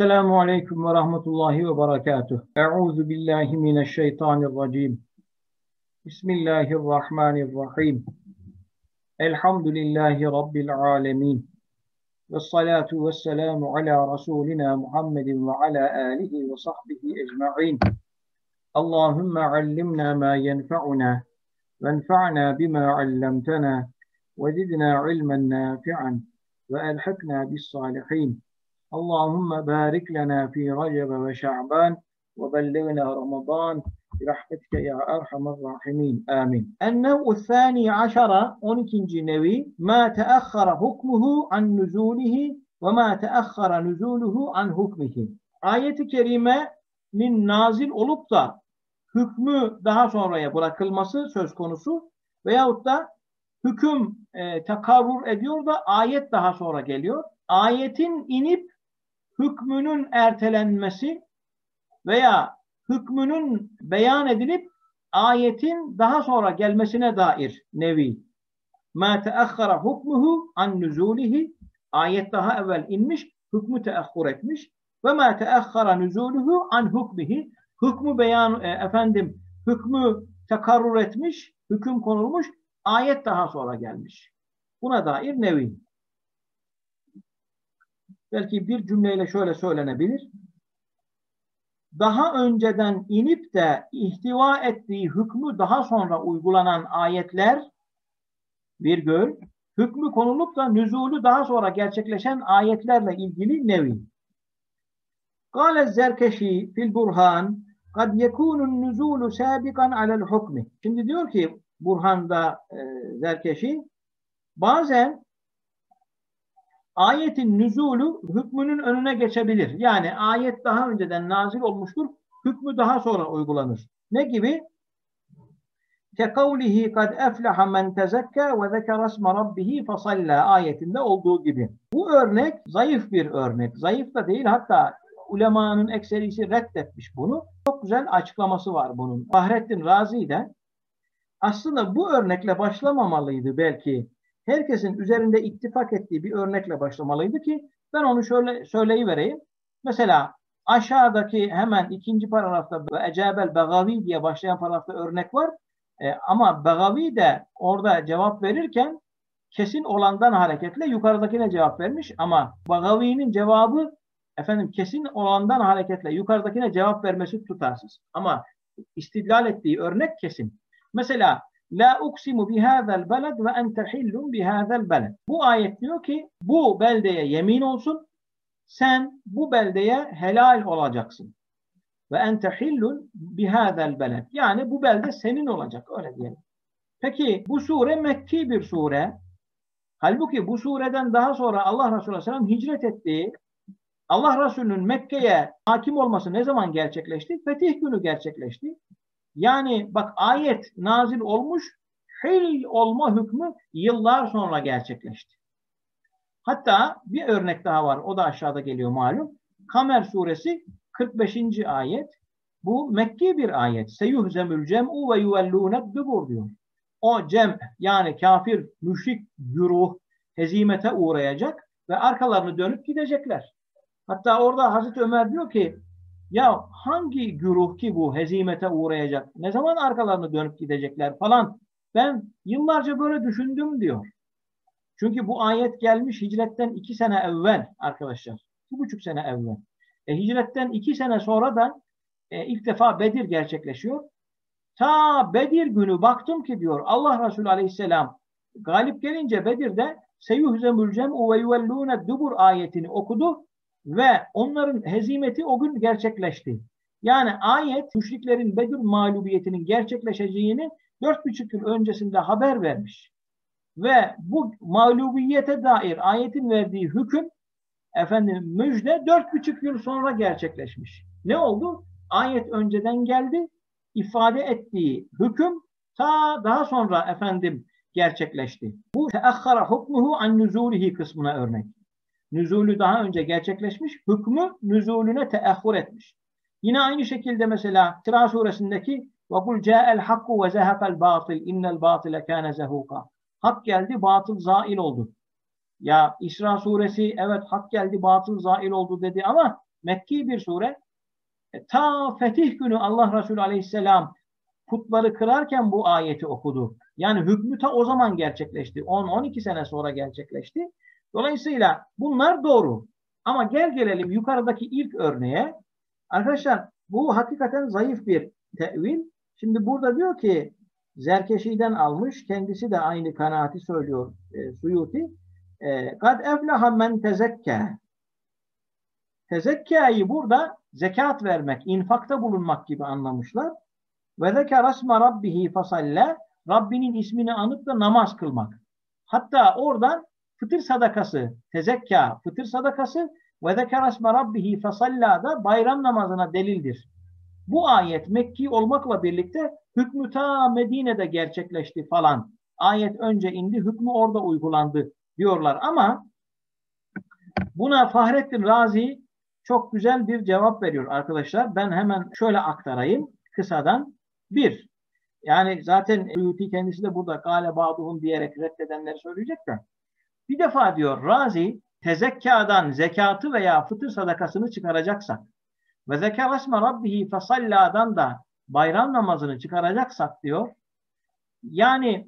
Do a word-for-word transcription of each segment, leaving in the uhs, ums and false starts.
Esselamu Aleyküm ve Rahmetullahi ve Berekatuhu. Euzu billahi mineşşeytanirracim. Bismillahirrahmanirrahim. Elhamdülillahi Rabbil alemin. Ve salatu ve selamu ala Resulina Muhammedin ve ala alihi ve sahbihi ecma'in. Allahümme allimna ma yenfa'una ve enfa'na bima allamtana ve zidna ilmen nafi'an ve elhikna bis salihin. Allahümme barik lana fi Recep ve Şa'ban ve belligna Ramazan birahmetike ya erhamer rahimin. Amin. En-nev'u thani aşara on ikinci nevi ma teakhara hukmuhu an nuzulihi ve ma teakhara nuzuluhu an hukmihi. Ayet-i kerimenin nazil olup da hükmü daha sonraya bırakılması söz konusu veyahut da hüküm e, tekarrur ediyor da ayet daha sonra geliyor. Ayetin inip hükmünün ertelenmesi veya hükmünün beyan edilip ayetin daha sonra gelmesine dair nevi. مَا تَأَخَّرَ hukmuhu an nüzulihi. Ayet daha evvel inmiş, hükmü teahhur etmiş. وَمَا تَأَخَّرَ nüzuluhu an hukmihi. Hükmü beyan, e, efendim, hükmü tekarrur etmiş, hüküm konulmuş, ayet daha sonra gelmiş. Buna dair nevi. Belki bir cümleyle şöyle söylenebilir. Daha önceden inip de ihtiva ettiği hükmü daha sonra uygulanan ayetler, virgül, hükmü konulup da nüzulü daha sonra gerçekleşen ayetlerle ilgili nevi. Kâle Zerkeşi fil Burhan kad yekûnun nüzulü sâbikan alel hukmi. Şimdi diyor ki Burhan'da e, Zerkeşi, bazen ayetin nüzulü hükmünün önüne geçebilir. Yani ayet daha önceden nazil olmuştur. Hükmü daha sonra uygulanır. Ne gibi? Kekavlihi kad efleha men tezekka ve zekere isme rabbihi fesalla ayetinde olduğu gibi. Bu örnek zayıf bir örnek. Zayıf da değil, hatta ulemanın ekserisi reddetmiş bunu. Çok güzel açıklaması var bunun. Fahrettin Razi de aslında bu örnekle başlamamalıydı belki. Herkesin üzerinde ittifak ettiği bir örnekle başlamalıydı ki ben onu şöyle söyleyivereyim. Mesela aşağıdaki hemen ikinci paragrafta ve Ecabel Begavi diye başlayan paragrafta örnek var. E, ama Begavi de orada cevap verirken kesin olandan hareketle yukarıdakine cevap vermiş ama Begavi'nin cevabı efendim kesin olandan hareketle yukarıdakine cevap vermesi tutarsız. Ama istidlal ettiği örnek kesin. Mesela La uksimu bihâzel beled ve ente hillun bihâzel beled. Bu ayet diyor ki bu beldeye yemin olsun, sen bu beldeye helal olacaksın. Ve ente hillun bihâzel beled. Yani bu belde senin olacak, öyle diyelim. Peki bu sure Mekki bir sure. Halbuki bu sureden daha sonra Allah Resulü Aleyhisselam hicret ettiği, Allah Resulü'nün Mekke'ye hakim olması ne zaman gerçekleşti? Fetih günü gerçekleşti. Yani bak ayet nazil olmuş, hil olma hükmü yıllar sonra gerçekleşti. Hatta bir örnek daha var, o da aşağıda geliyor malum. Kamer suresi kırk beşinci ayet. Bu Mekki bir ayet. Seyuhzemül cem'u ve yuvellûned dubur diyor. O cem yani kafir, müşrik güruh hezimete uğrayacak ve arkalarını dönüp gidecekler. Hatta orada Hazreti Ömer diyor ki ya hangi güruh ki bu hezimete uğrayacak? Ne zaman arkalarını dönüp gidecekler falan. Ben yıllarca böyle düşündüm diyor. Çünkü bu ayet gelmiş hicretten iki sene evvel arkadaşlar. iki buçuk sene evvel. E, hicretten iki sene sonra da e, ilk defa Bedir gerçekleşiyor. Ta Bedir günü baktım ki diyor Allah Resulü Aleyhisselam galip gelince Bedir'de Seyuhzemül cem'u ve yuvellûned dubur ayetini okudu. Ve onların hezimeti o gün gerçekleşti. Yani ayet müşriklerin Bedir mağlubiyetinin gerçekleşeceğini dört buçuk yıl öncesinde haber vermiş. Ve bu mağlubiyete dair ayetin verdiği hüküm efendim müjde dört buçuk yıl sonra gerçekleşmiş. Ne oldu? Ayet önceden geldi. İfade ettiği hüküm ta daha sonra efendim gerçekleşti. Bu teakhara hukmuhu an nüzulihi kısmına örnek. Nüzulü daha önce gerçekleşmiş, hükmü nüzulüne teahhur etmiş. Yine aynı şekilde mesela Sıra suresindeki وَقُلْ جَاءَ الْحَقُّ وَزَهَقَ الْبَاطِلِ اِنَّ الْبَاطِلَ كَانَ زَهُوقًا. Hak geldi, batıl zail oldu. Ya İsra suresi evet hak geldi, batıl zail oldu dedi ama Mekki bir sure. E, ta fetih günü Allah Resulü Aleyhisselam putları kırarken bu ayeti okudu. Yani hükmü ta o zaman gerçekleşti. on on iki sene sonra gerçekleşti. Dolayısıyla bunlar doğru. Ama gel gelelim yukarıdaki ilk örneğe. Arkadaşlar bu hakikaten zayıf bir tevil. Şimdi burada diyor ki Zerkeşi'den almış. Kendisi de aynı kanaati söylüyor e, Suyuti. Kad eflaha men tezekke. Tezekke'yi burada zekat vermek, infakta bulunmak gibi anlamışlar. Ve zekâ rasme rabbihi fasalle, Rabbinin ismini anıp da namaz kılmak. Hatta oradan fıtır sadakası, tezekka, fıtır sadakası ve zekâ rasme rabbihi fasalla da bayram namazına delildir. Bu ayet Mekki olmakla birlikte hükmü ta Medine'de gerçekleşti falan. Ayet önce indi, hükmü orada uygulandı diyorlar. Ama buna Fahrettin Razi çok güzel bir cevap veriyor arkadaşlar. Ben hemen şöyle aktarayım kısadan. Bir, yani zaten Suyuti kendisi de burada gâle bâduhum diyerek reddedenleri söyleyecek de. Bir defa diyor Razi, tezekkadan zekatı veya fıtır sadakasını çıkaracaksak ve zekâ rasme rabbihi fesallâdan da bayram namazını çıkaracaksak diyor, yani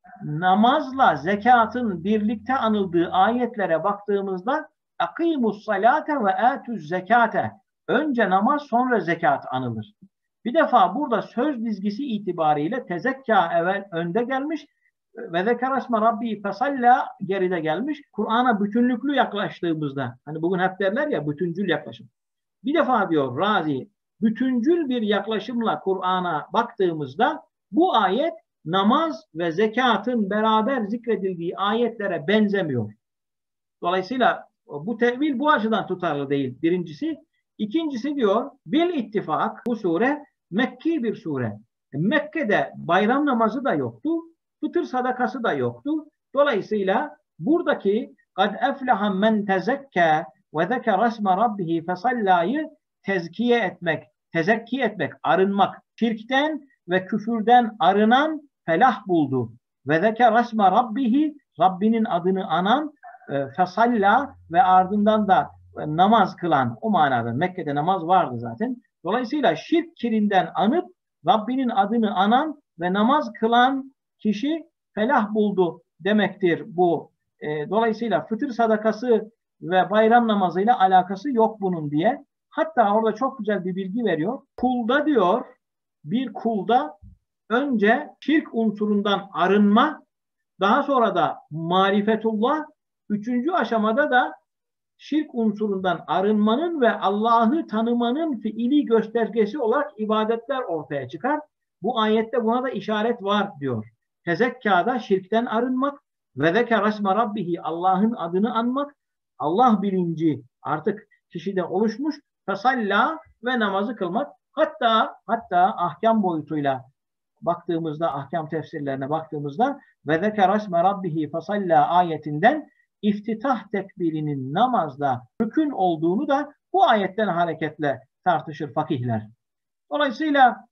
namazla zekatın birlikte anıldığı ayetlere baktığımızda akimus salate ve atuz zekate, önce namaz sonra zekat anılır. Bir defa burada söz dizgisi itibariyle tezekka evvel önde gelmiş ve zekerasme rabbi fesalla geride gelmiş. Kur'an'a bütünlüklü yaklaştığımızda, hani bugün hep derler ya bütüncül yaklaşım. Bir defa diyor Razi, bütüncül bir yaklaşımla Kur'an'a baktığımızda bu ayet namaz ve zekatın beraber zikredildiği ayetlere benzemiyor. Dolayısıyla bu tevil bu açıdan tutarlı değil. Birincisi. İkincisi diyor, bil ittifak bu sure Mekki bir sure. Mekke'de bayram namazı da yoktu, fıtır sadakası da yoktu. Dolayısıyla buradaki kad eflaha men tezekke ve zekere isme rabbihi fesalla'yı tezkiye etmek, tezekki etmek, arınmak, şirkten ve küfürden arınan felah buldu. Ve zekere isme rabbihi, Rabbinin adını anan e, fesalla ve ardından da e, namaz kılan, o manada Mekke'de namaz vardı zaten. Dolayısıyla şirk kirinden anıp Rabbinin adını anan ve namaz kılan kişi felah buldu demektir bu. E, dolayısıyla fıtır sadakası ve bayram namazıyla alakası yok bunun diye. Hatta orada çok güzel bir bilgi veriyor. Kulda diyor, bir kulda önce şirk unsurundan arınma, daha sonra da marifetullah, üçüncü aşamada da şirk unsurundan arınmanın ve Allah'ı tanımanın fiili göstergesi olarak ibadetler ortaya çıkar. Bu ayette buna da işaret var diyor. Tezekkâda şirkten arınmak ve zekâ isme rabbihi, Allah'ın adını anmak, Allah bilinci artık kişide oluşmuş, fesallâ ve namazı kılmak. Hatta hatta ahkam boyutuyla baktığımızda, ahkam tefsirlerine baktığımızda ve zekâ isme rabbihi fesallâ ayetinden iftitah tekbirinin namazda rükün olduğunu da bu ayetten hareketle tartışır fakihler. Dolayısıyla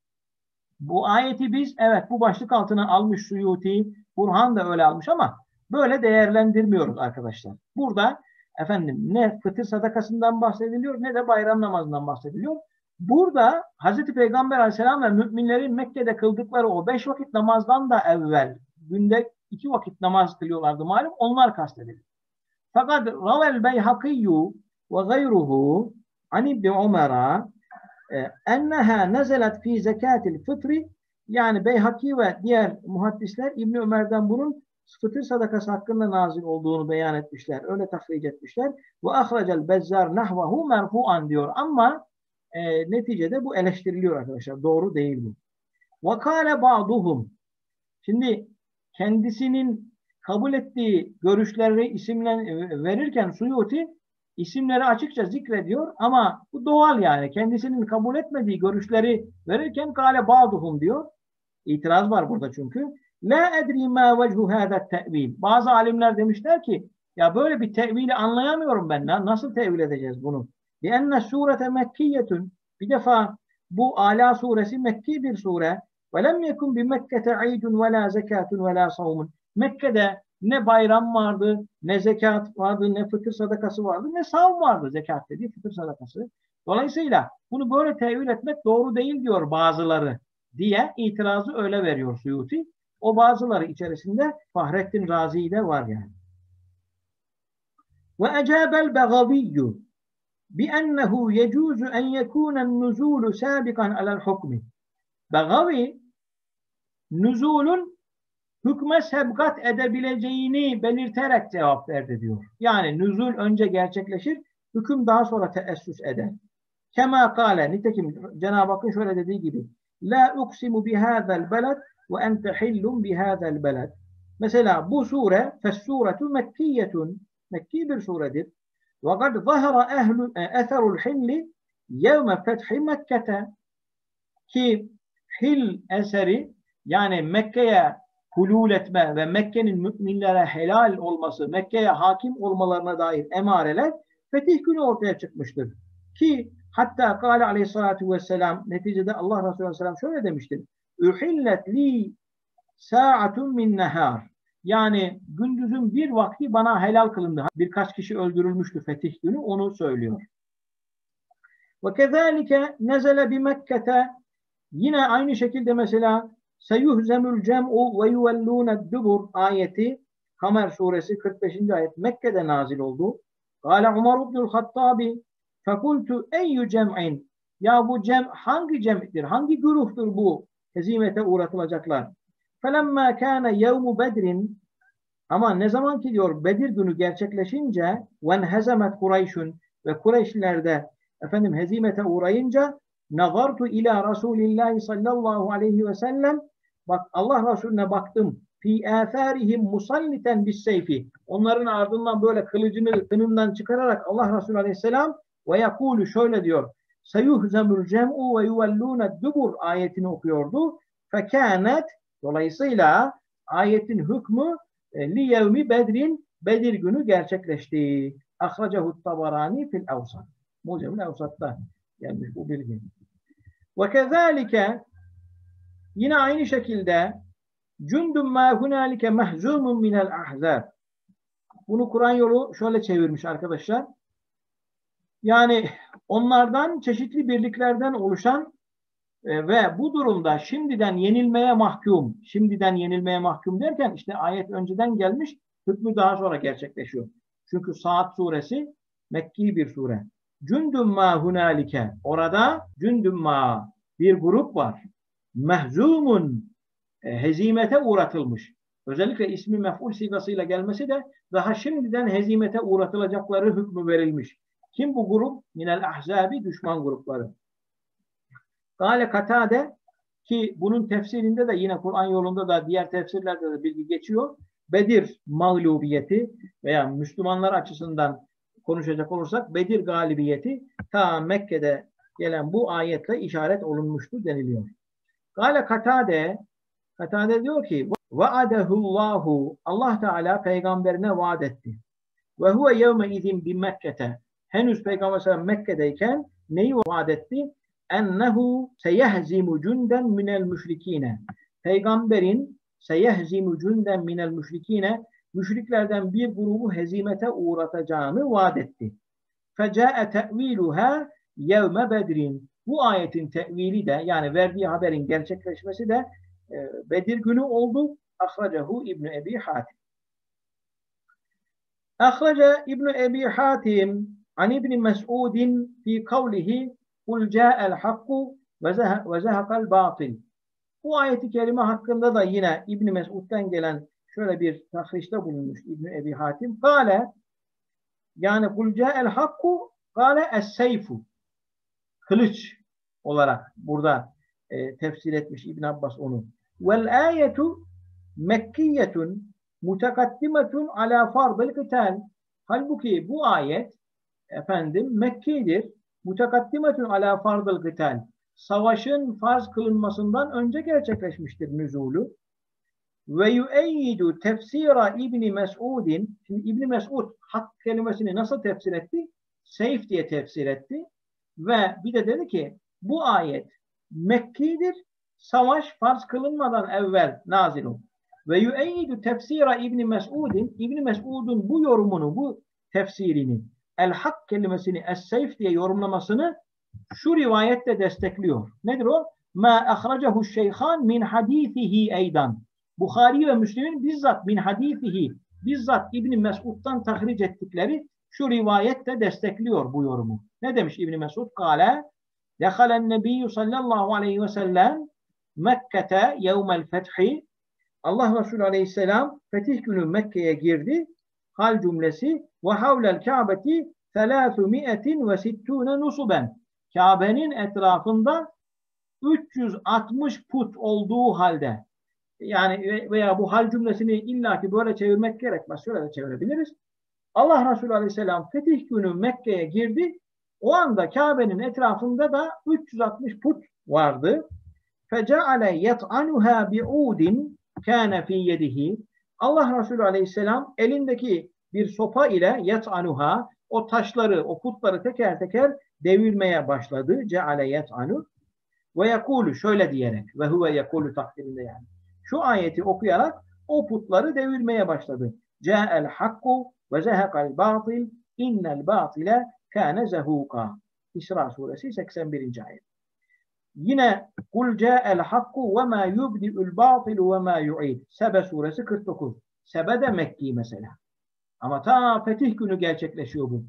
bu ayeti biz evet bu başlık altına almış Suyuti, Burhan da öyle almış ama böyle değerlendirmiyoruz arkadaşlar. Burada efendim ne fıtır sadakasından bahsediliyor ne de bayram namazından bahsediliyor. Burada Hazreti Peygamber Aleyhisselam ve müminlerin Mekke'de kıldıkları o beş vakit namazdan da evvel günde iki vakit namaz kılıyorlardı malum, onlar kastedilir. Fakat ravel Beyhakiyyu ve gayruhu an İbni Umar'a enneha nezelet fi zekatil fıtri, yani Beyhaki ve diğer muhaddisler İbni Ömer'den bunun fıtır sadakası hakkında nazil olduğunu beyan etmişler. Öyle tahric etmişler. Ve ahrecel Bezzar nahvahu merfu'an diyor. Ama e, neticede bu eleştiriliyor arkadaşlar. Doğru değil bu. Ve kâle ba'duhum. Şimdi kendisinin kabul ettiği görüşleri isimlen verirken Suyuti isimleri açıkça zikrediyor ama bu doğal yani. Kendisinin kabul etmediği görüşleri verirken kâle ba'duhum diyor. İtiraz var burada çünkü. La edri ma vechu hâzâ te'vîl. Bazı alimler demişler ki ya böyle bir tevili anlayamıyorum ben. Nasıl tevil edeceğiz bunu? Lienne surete mekkiyetun. Bir defa bu Ala suresi Mekki bir sure. Ve lem yekun bi Mekke'te aydun ve la zekatun ve la savmun. Mekke'de ne bayram vardı, ne zekat vardı, ne fıtır sadakası vardı, ne savun vardı. Zekat dediği fıtır sadakası. Dolayısıyla bunu böyle tevil etmek doğru değil diyor bazıları diye itirazı öyle veriyor Suyuti. O bazıları içerisinde Fahrettin Razi de var yani. Ve ecabel Begaviyyü bi ennehu yecuzu en yekûnen nuzûlu sâbikan alel hukmi. Begavi nuzulun hükme sebkat edebileceğini belirterek cevap verdi diyor. Yani nüzul önce gerçekleşir, hüküm daha sonra teessüs eder. Kema kâle, nitekim Cenab-ı Hakk'ın şöyle dediği gibi La uksimu bihâzel beled ve ente hillum bihâzel beled. Mesela bu sure fes-sûretu mekkiyetun, Mekki bir suredir. Ve kad zahara ehlu etherul hilli yevme fethi Mekke'te, ki hil eseri yani Mekke'ye hulul etme ve Mekke'nin müminlere helal olması, Mekke'ye hakim olmalarına dair emareler fetih günü ortaya çıkmıştır. Ki hatta kâle aleyhissalâtu vesselam, neticede Allah Resulü aleyhisselam şöyle demiştir. Uhillet li sa'atun min nehâr. Yani gündüzün bir vakti bana helal kılındı. Birkaç kişi öldürülmüştü fetih günü, onu söylüyor. Ve kezâlike nezele bi Mekke'te, yine aynı şekilde mesela seyuhzemül cem'u ve yuvellûned dubur ayeti Kamer suresi kırk beşinci ayet Mekke'de nazil oldu. Kâle Umar ibnül Hattabi fekultu eyyü cem'in, ya bu cem hangi cem'tir, hangi güruhtur bu hezimete uğratılacaklar? Felemmâ kâne yevmu bedrin, ama ne zaman ki diyor Bedir günü gerçekleşince venhezemet Kureyş'ün ve Kureyşliler de efendim hezimete uğrayınca nazartu ila Resulillahi sallallahu aleyhi ve sellem, bak Allah Resulüne baktım, fi âthârihim musalliten bis seyfi, onların ardından böyle kılıcını kınından çıkararak Allah Resulü aleyhisselam ve yakulu şöyle diyor, seyuhzemül cem'u ve yuvellûned dubur ayetini okuyordu. Fekânet, dolayısıyla ayetin hükmü li yevmi bedrin, Bedir günü gerçekleşti. Ahracahu Tabarani fil Evsat. Mucemül Evsat'ta gelmiş bu bilgi. Ve kezalike, yine aynı şekilde cundun ma hunalike mahzumun minel ahzab. Bunu Kur'an yolu şöyle çevirmiş arkadaşlar. Yani onlardan çeşitli birliklerden oluşan e, ve bu durumda şimdiden yenilmeye mahkum. Şimdiden yenilmeye mahkum derken işte ayet önceden gelmiş, hükmü daha sonra gerçekleşiyor. Çünkü Saat suresi Mekki bir sure. Cündüm ma hunalike. Orada cündüm ma bir grup var. Mehzumun e, hezimete uğratılmış. Özellikle ismi mef'ul sigasıyla gelmesi de daha şimdiden hezimete uğratılacakları hükmü verilmiş. Kim bu grup? Minel ahzabi, düşman grupları. Kâle Katade, ki bunun tefsirinde de yine Kur'an yolunda da diğer tefsirlerde de bilgi geçiyor. Bedir mağlubiyeti veya Müslümanlar açısından konuşacak olursak Bedir galibiyeti ta Mekke'de gelen bu ayetle işaret olunmuştur deniliyor. Kâle Katade, Katade diyor ki vaadehullahu, Allah Teala peygamberine vaat etti. Ve huve yevme izin bi Mekke'te, henüz Peygamber sallallahu aleyhi ve sellem Mekke'deyken neyi vaat etti? Ennehu seyehzimu cünden minel müşrikine. Peygamberin seyehzimu cünden minel müşrikine, müşriklerden bir grubu hezimete uğratacağını vaat etti. Feca'e te'viluha yevme bedrin. Bu ayetin tevili de, yani verdiği haberin gerçekleşmesi de e, Bedir günü oldu. Ahracahu İbn Ebi Hatim. Ahraca İbn Ebi Hatim an İbn Mes'udin fi kavlihi kul ca'el hakku ve zehakal batil. Bu ayeti kerime hakkında da yine İbn Mes'ud'dan gelen şöyle bir tahrişte bulunmuş İbn Ebi Hatim. Kale, yani kul ca'el hakku kale es-seyfu, kılıç olarak burada e, tefsir etmiş İbn Abbas onu. Vel ayetu mekkiyetun mutakaddimetun ala fardıl kıtal. Halbuki bu ayet efendim Mekki'dir. Mutakaddimetun ala fardıl kıtal. Savaşın farz kılınmasından önce gerçekleşmiştir nüzulü. Ve yueyyidu tefsira İbni Mes'udin. Şimdi İbni Mes'ud hak kelimesini nasıl tefsir etti? Seyf diye tefsir etti. Ve bir de dedi ki bu ayet Mekki'dir. Savaş farz kılınmadan evvel nazil oldu. Ve yueyyidu tefsira İbni Mes'udin. İbni Mes'ud'un bu yorumunu, bu tefsirini, el hak kelimesini es-seyf diye yorumlamasını şu rivayet de destekliyor. Nedir o? Ma ahracehu şeyhan min hadisihi eydan. Bukhari ve Müslim'in bizzat min hadisihi, bizzat İbn Mesud'dan tahric ettikleri şu rivayet de destekliyor bu yorumu. Ne demiş İbn Mesud? Kale, dehalen nebiyyü sallallahu aleyhi ve sellem Mekke'te yevmel fethi. Allah Resulü aleyhisselam fetih günü Mekke'ye girdi. Hal cümlesi ve havlel Kâbeti selâsümiyetin ve sittûne nusuben. Kabe'nin etrafında üç yüz altmış put olduğu halde, yani veya bu hal cümlesini illaki böyle çevirmek gerekmez. Şöyle de çevirebiliriz. Allah Resulü Aleyhisselam fetih günü Mekke'ye girdi. O anda Kabe'nin etrafında da üç yüz altmış put vardı. Feceale yet'anuha bi'udin kâne fî yedihi. Allah Resulü Aleyhisselam elindeki bir sopa ile yet'anuha, o taşları, o putları teker teker devirmeye başladı. Ceale yet'anu ve yekulu, şöyle diyerek, ve huve yekulu takdirinde yani. Şu ayeti okuyarak o putları devirmeye başladı. Câ'el hakku ve zehekal batil innel batile kâne zehuka. İsra suresi seksen birinci ayet. Yine kul câ'el hakku ve mâ yubdi'ül batilu ve mâ yu'id. Sebe suresi kırk dokuz. Sebe de Mekki mesela. Ama ta fetih günü gerçekleşiyor bu.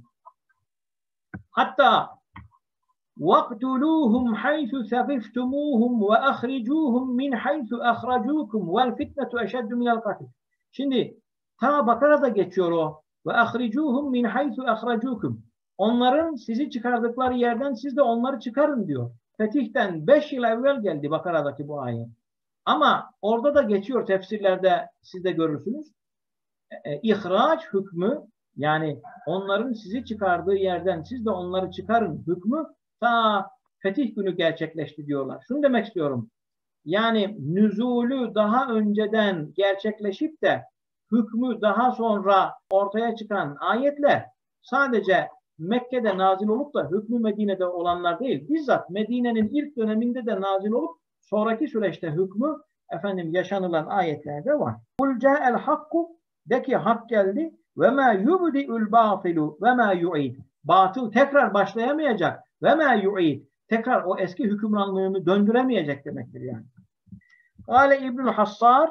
Hatta وَاقْتُلُوهُمْ حَيْثُ ثَقِفْتُمُوهُمْ وَأَخْرِجُوهُمْ مِنْ حَيْثُ أَخْرَجُوكُمْ وَالْفِتْنَةُ اَشَدُّ مِنَ الْقَتْلِ. Şimdi ta Bakara'da geçiyor o. وَأَخْرِجُوهُمْ مِنْ حَيْثُ أَخْرَجُوكُمْ. Onların sizi çıkardıkları yerden siz de onları çıkarın diyor. Fetih'ten beş yıl evvel geldi Bakara'daki bu ayet. Ama orada da geçiyor tefsirlerde, siz de görürsünüz. E, ihraç hükmü, yani onların sizi çıkardığı yerden siz de onları çıkarın hükmü ta fetih günü gerçekleşti diyorlar. Şunu demek istiyorum. Yani nüzulü daha önceden gerçekleşip de hükmü daha sonra ortaya çıkan ayetler sadece Mekke'de nazil olup da hükmü Medine'de olanlar değil. Bizzat Medine'nin ilk döneminde de nazil olup sonraki süreçte hükmü efendim yaşanılan ayetlerde var. Kul ca'el hakku, de ki hak geldi ve ma yubdi'ül batilu ve ma yu'id. Batıl tekrar başlayamayacak. Ve ma yu'id. Tekrar o eski hükümranlığını döndüremeyecek demektir yani. Kâle İbnül Hassar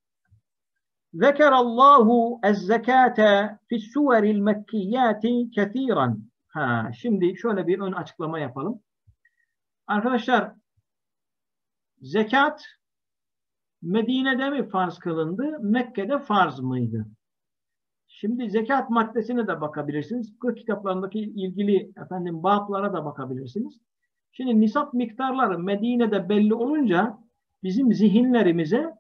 zekerallahu ez-zekâte fis-suveril mekkiyâti ketîran. Ha, şimdi şöyle bir ön açıklama yapalım. Arkadaşlar, zekat Medine'de mi farz kılındı, Mekke'de farz mıydı? Şimdi zekat maddesine de bakabilirsiniz. Fıkıh kitaplarındaki ilgili efendim bablara da bakabilirsiniz. Şimdi nisap miktarları Medine'de belli olunca bizim zihinlerimize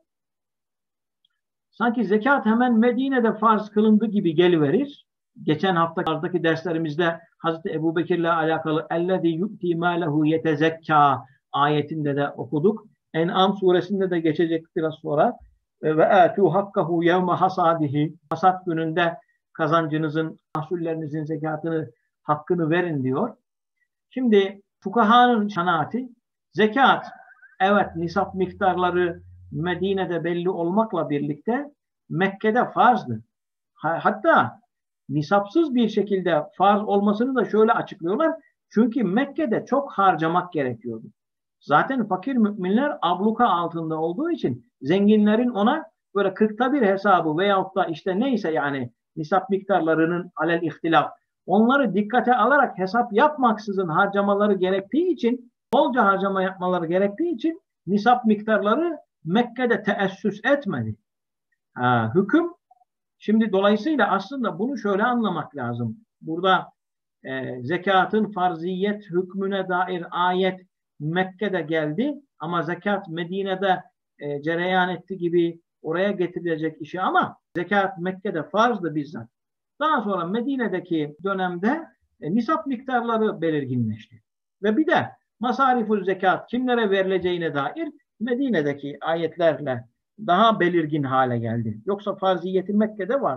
sanki zekat hemen Medine'de farz kılındı gibi geliverir. Geçen haftaki derslerimizde Hazreti Ebubekir'le alakalı ellezî yu'tî mâlehu yetezekkâ ayetinde de okuduk. En'am suresinde de geçecek biraz sonra. Ve âtû hakkahu yevme hasadihi. Hasat gününde kazancınızın, mahsullerinizin zekatını, hakkını verin diyor. Şimdi fukahanın kanaati, zekat, evet nisap miktarları Medine'de belli olmakla birlikte Mekke'de farzdı. Hatta nisapsız bir şekilde farz olmasını da şöyle açıklıyorlar. Çünkü Mekke'de çok harcamak gerekiyordu. Zaten fakir müminler abluka altında olduğu için zenginlerin ona böyle kırkta bir hesabı veyahut da işte neyse yani nisap miktarlarının alel ihtilaf, onları dikkate alarak hesap yapmaksızın harcamaları gerektiği için, bolca harcama yapmaları gerektiği için nisap miktarları Mekke'de teessüs etmedi. Ha, hüküm, şimdi dolayısıyla aslında bunu şöyle anlamak lazım. Burada e, zekatın farziyet hükmüne dair ayet Mekke'de geldi ama zekat Medine'de e, cereyan etti gibi oraya getirilecek işi, ama zekat Mekke'de farzdı bizzat. Daha sonra Medine'deki dönemde e, nisap miktarları belirginleşti. Ve bir de masariful zekat kimlere verileceğine dair Medine'deki ayetlerle daha belirgin hale geldi. Yoksa farziyeti Mekke'de var.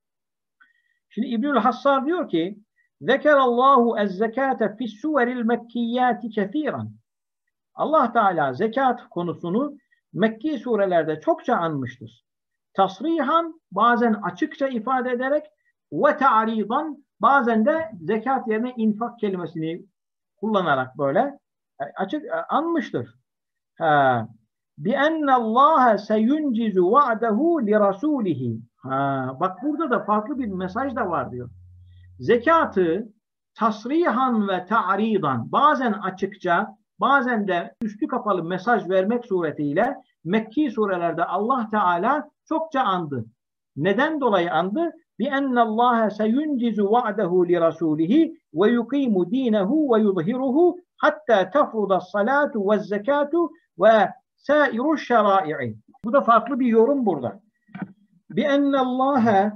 Şimdi İbnül Hassar diyor ki zekerallahu ez-zekate fis-suveril mekkiyyati kethiran. Allah Teala zekat konusunu Mekki surelerde çokça anmıştır. Tasrihan, bazen açıkça ifade ederek, ve ta'ridan, bazen de zekat yerine infak kelimesini kullanarak böyle açık anmıştır. Ha. بِأَنَّ اللّٰهَ سَيُنْجِزُ وَعْدَهُ لِرَسُولِهِ. Ha, bak burada da farklı bir mesaj da var diyor. Zekatı tasrihan ve ta'ridan, bazen açıkça, bazen de üstü kapalı mesaj vermek suretiyle Mekki surelerde Allah Teala çokça andı. Neden dolayı andı? بِأَنَّ اللّٰهَ سَيُنْجِزُ وَعْدَهُ لِرَسُولِهِ وَيُقِيمُ دِينَهُ وَيُظْهِرُهُ حَتَّى تَفْرُضَ الصَّلَاةُ وَالزَّكَاةُ وَسَائِرُ الشَّرَائِعِ. Bu da farklı bir yorum burada. بِأَنَّ اللّٰهَ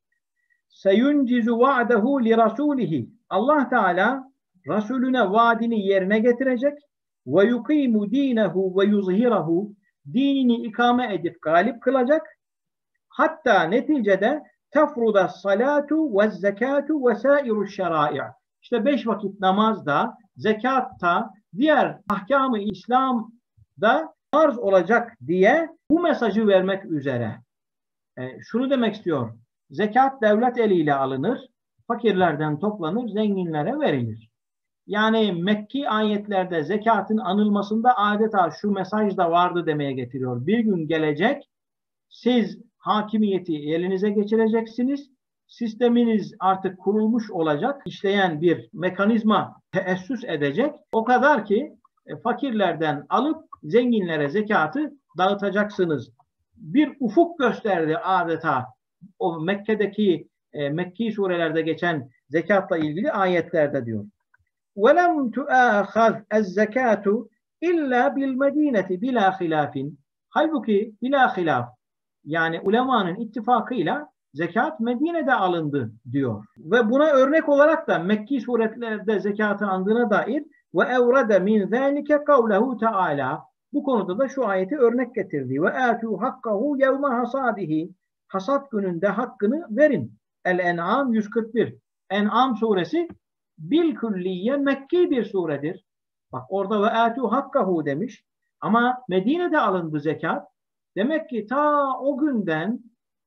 سَيُنْجِزُ وَعْدَهُ لِرَسُولِهِ. Allah Teala Resulüne vaadini yerine getirecek. وَيُقِيمُ دِينَهُ وَيُظْهِرَهُ. Dinini ikame edip galip kılacak. Hatta neticede tefruda salatu ve zekatu ve sairu şerai. İşte beş vakit namazda, zekatta, diğer ahkamı İslam'da farz olacak diye bu mesajı vermek üzere. E, şunu demek istiyor. Zekat devlet eliyle alınır, fakirlerden toplanır, zenginlere verilir. Yani Mekki ayetlerde zekatın anılmasında adeta şu mesaj da vardı demeye getiriyor. Bir gün gelecek, siz hakimiyeti elinize geçireceksiniz. Sisteminiz artık kurulmuş olacak. İşleyen bir mekanizma teessüs edecek. O kadar ki e, fakirlerden alıp zenginlere zekatı dağıtacaksınız. Bir ufuk gösterdi adeta o Mekke'deki e, Mekki surelerde geçen zekatla ilgili ayetlerde diyor. وَلَمْ تُؤَخَذْ الزَّكَاتُ اِلَّا بِالْمَد۪ينَةِ بِلَا خِلَافٍ. Halbuki bila hilaf, yani ulemanın ittifakıyla zekat Medine'de alındı diyor. Ve buna örnek olarak da Mekki suretlerde zekatın andığına dair ve evrede min zâlike kavlehu teâlâ. Bu konuda da şu ayeti örnek getirdi. Ve âtû hakkahu yevme hasadihi. Hasat gününde hakkını verin. El-En'am yüz kırk bir. En'am suresi bil külliye Mekki bir suredir. Bak orada ve âtû hakkahu demiş. Ama Medine'de alındı zekat. Demek ki ta o günden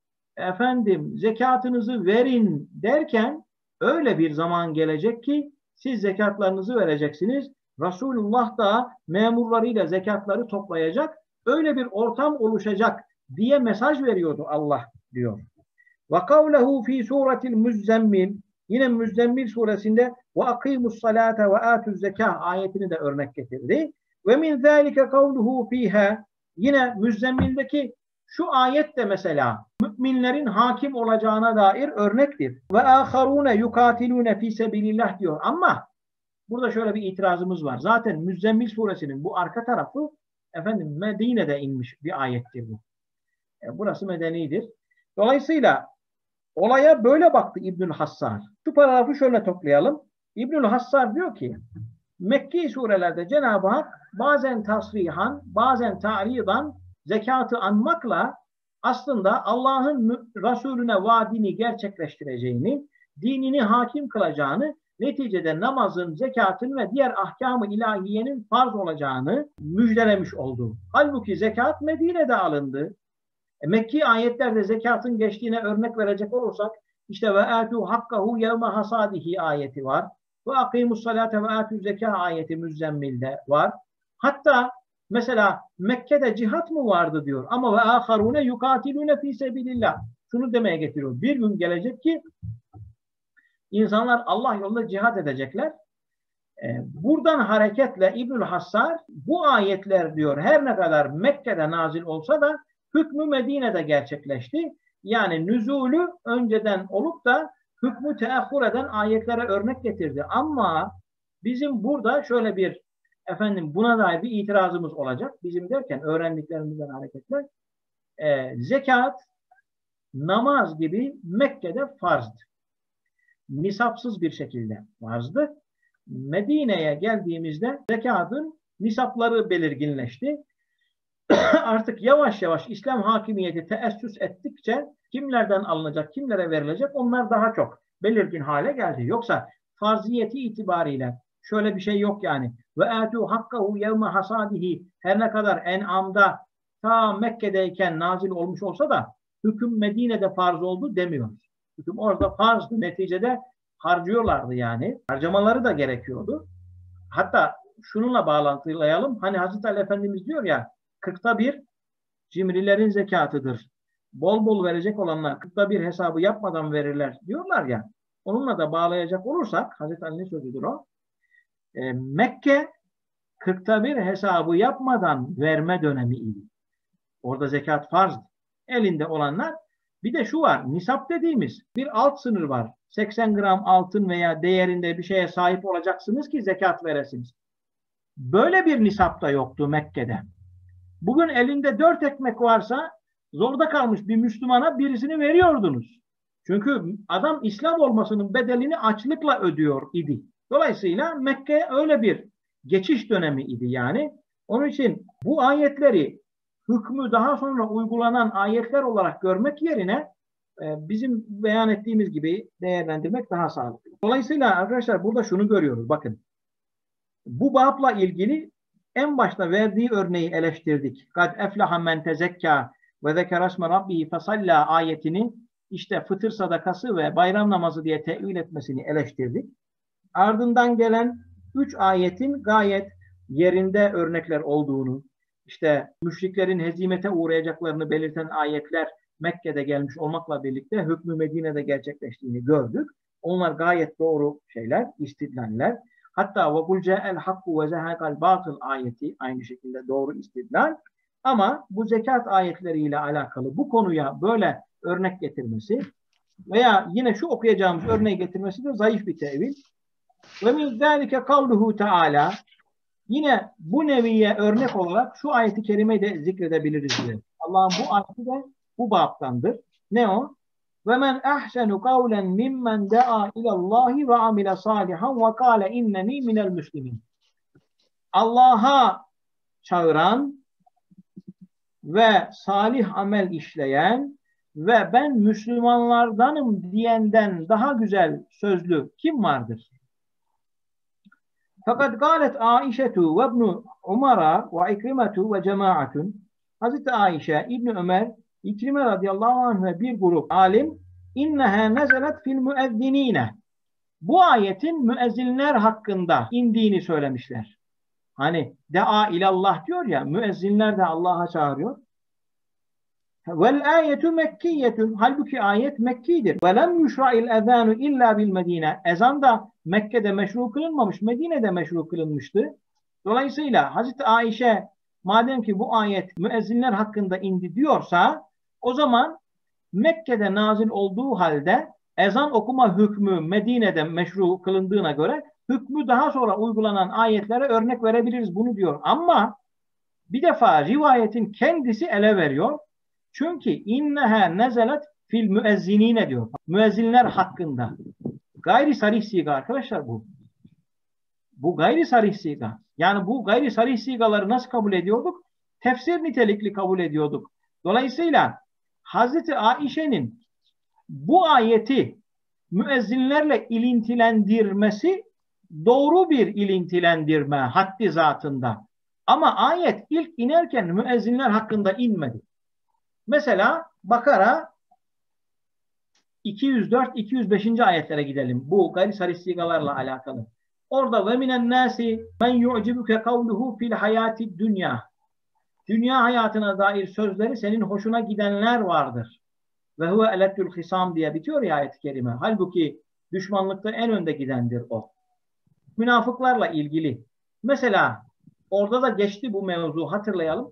efendim zekatınızı verin derken öyle bir zaman gelecek ki siz zekatlarınızı vereceksiniz. Resulullah da memurlarıyla zekatları toplayacak. Öyle bir ortam oluşacak diye mesaj veriyordu Allah diyor. Ve kavlehu fi suretil Müzzemmil, yine Müzzemmil suresinde ve akimus salate ve atuz zekah ayetini de örnek getirdi. Ve min zalike kavluhu fiha, yine Müzzemmil'deki şu ayet de mesela müminlerin hakim olacağına dair örnektir. Ve aharune yukatilune fi sebilillah diyor. Ama burada şöyle bir itirazımız var. Zaten Müzzemmil suresinin bu arka tarafı efendim Medine'de inmiş bir ayettir bu. E, burası medenidir. Dolayısıyla olaya böyle baktı İbnül Hassar. Şu paragrafı şöyle toplayalım. İbnül Hassar diyor ki Mekki surelerde Cenab-ı Hak bazen tasrihan, bazen ta'ridan zekatı anmakla aslında Allah'ın Resulüne vaadini gerçekleştireceğini, dinini hakim kılacağını, neticede namazın, zekatın ve diğer ahkam-ı ilahiyenin farz olacağını müjdelemiş oldu. Halbuki zekat Medine'de alındı. E, Mekki ayetlerde zekatın geçtiğine örnek verecek olursak, işte ve âtû hakkahu yevme hasadihi ayeti var. Ve akimus salate ve âtû zekâ ayeti Müzzemmil'de var. Hatta mesela Mekke'de cihat mı vardı diyor. Ama ve âharûne yukatilûne fî sebilillah. Şunu demeye getiriyor. Bir gün gelecek ki insanlar Allah yolunda cihat edecekler. Ee, buradan hareketle İbnül Hassar bu ayetler diyor her ne kadar Mekke'de nazil olsa da hükmü Medine'de gerçekleşti. Yani nüzulü önceden olup da hükmü teahhür eden ayetlere örnek getirdi. Ama bizim burada şöyle bir efendim buna dair bir itirazımız olacak. Bizim derken öğrendiklerimizden hareketle e, zekat, namaz gibi Mekke'de farzdı. Nisapsız bir şekilde farzdı. Medine'ye geldiğimizde zekatın nisapları belirginleşti. Artık yavaş yavaş İslam hakimiyeti teessüs ettikçe kimlerden alınacak, kimlere verilecek onlar daha çok belirgin hale geldi. Yoksa farziyeti itibariyle şöyle bir şey yok yani. Ve âtû hakkahu yevme hasadihi, her ne kadar En'am'da ta Mekke'deyken nazil olmuş olsa da hüküm Medine'de farz oldu demiyoruz. Hüküm orada farzdı. Neticede harcıyorlardı yani. Harcamaları da gerekiyordu. hatta şununla bağlantılayalım. Hani Hazreti Ali Efendimiz diyor ya, kırkta bir cimrilerin zekatıdır. Bol bol verecek olanlar kırkta bir hesabı yapmadan verirler diyorlar ya. Onunla da bağlayacak olursak, Hazreti Ali'nin sözüdür o. E, Mekke kırkta bir hesabı yapmadan verme dönemiydi. Orada zekat farzdı. Elinde olanlar. Bir de şu var, nisap dediğimiz bir alt sınır var. seksen gram altın veya değerinde bir şeye sahip olacaksınız ki zekat veresiniz. Böyle bir nisap da yoktu Mekke'de. Bugün elinde dört ekmek varsa zorda kalmış bir Müslümana birisini veriyordunuz. Çünkü adam İslam olmasının bedelini açlıkla ödüyor idi. Dolayısıyla Mekke öyle bir geçiş dönemi idi yani. Onun için bu ayetleri hükmü daha sonra uygulanan ayetler olarak görmek yerine e, bizim beyan ettiğimiz gibi değerlendirmek daha sağlıklı. Dolayısıyla arkadaşlar burada şunu görüyoruz. Bakın, bu babla ilgili en başta verdiği örneği eleştirdik. Kad eflaha men tezekka ve zekere isme rabbihi fesalla ayetini işte fıtır sadakası ve bayram namazı diye tevil etmesini eleştirdik. Ardından gelen üç ayetin gayet yerinde örnekler olduğunu, işte müşriklerin hezimete uğrayacaklarını belirten ayetler Mekke'de gelmiş olmakla birlikte hükmü Medine'de gerçekleştiğini gördük. Onlar gayet doğru şeyler, istidlaller. Hatta وَقُلْ جَاءَ الْحَقُّ وَزَهَقَ الْبَاطِلِ ayeti aynı şekilde doğru istidlal. Ama bu zekat ayetleriyle alakalı bu konuya böyle örnek getirmesi veya yine şu okuyacağımız örneği getirmesi de zayıf bir tevil. وَمِنْ ذَٰلِكَ قَوْلُهُ Teala. Yine bu neviye örnek olarak şu ayeti kerimeyi de zikredebiliriz diye. Allah'ın bu ayeti de bu babtandır. Ne o? وَمَنْ أَحْسَنُ قَوْلًا مِمَّنْ دَعَا إِلَى اللّٰهِ وَعَمِلَ صَالِحًا وَقَالَ اِنَّنِي مِنَ الْمُسْلِمِينَ. Allah'a çağıran ve salih amel işleyen ve ben Müslümanlardanım diyenden daha güzel sözlü kim vardır? Fakat galet Aişetu ve ibn Umar'a ve İkrimetu ve cemaatun. Hazreti Ayşe, İbn Ömer, İkrime radıyallahu anh ve bir grup alim inneha nezelet fil müezzinine. Bu ayetin müezzinler hakkında indiğini söylemişler. Hani dea ilallah diyor ya, müezzinler de Allah'a çağırıyor. Vel ayetu mekkiyetun. Halbuki ayet Mekki'dir. Ve lem yuşra'il ezanu illa bil Medine. Ezan da Mekke'de meşru kılınmamış, Medine'de meşru kılınmıştı. Dolayısıyla Hazreti Ayşe madem ki bu ayet müezzinler hakkında indi diyorsa o zaman Mekke'de nazil olduğu halde ezan okuma hükmü Medine'de meşru kılındığına göre hükmü daha sonra uygulanan ayetlere örnek verebiliriz bunu diyor. Ama bir defa rivayetin kendisi ele veriyor. Çünkü inneha nezelet fil müezzinine diyor. Müezzinler hakkında. Gayri sarih siga arkadaşlar bu. Bu gayri sarih siga. Yani bu gayri sarih sigaları nasıl kabul ediyorduk? Tefsir nitelikli kabul ediyorduk. Dolayısıyla Hazreti Aişe'nin bu ayeti müezzinlerle ilintilendirmesi doğru bir ilintilendirme haddi zatında. Ama ayet ilk inerken müezzinler hakkında inmedi. Mesela Bakara iki yüz dört iki yüz beş. ayetlere gidelim. Bu gayri sarih sigalarla alakalı. Orada ve minen nasi men yu'cibuke kavluhu fil hayati dünya. Dünya hayatına dair sözleri senin hoşuna gidenler vardır. Ve huve elettül hisam diye bitiyor ya ayet-i kerime. Halbuki düşmanlıkta en önde gidendir o. Münafıklarla ilgili. Mesela orada da geçti bu mevzu, hatırlayalım.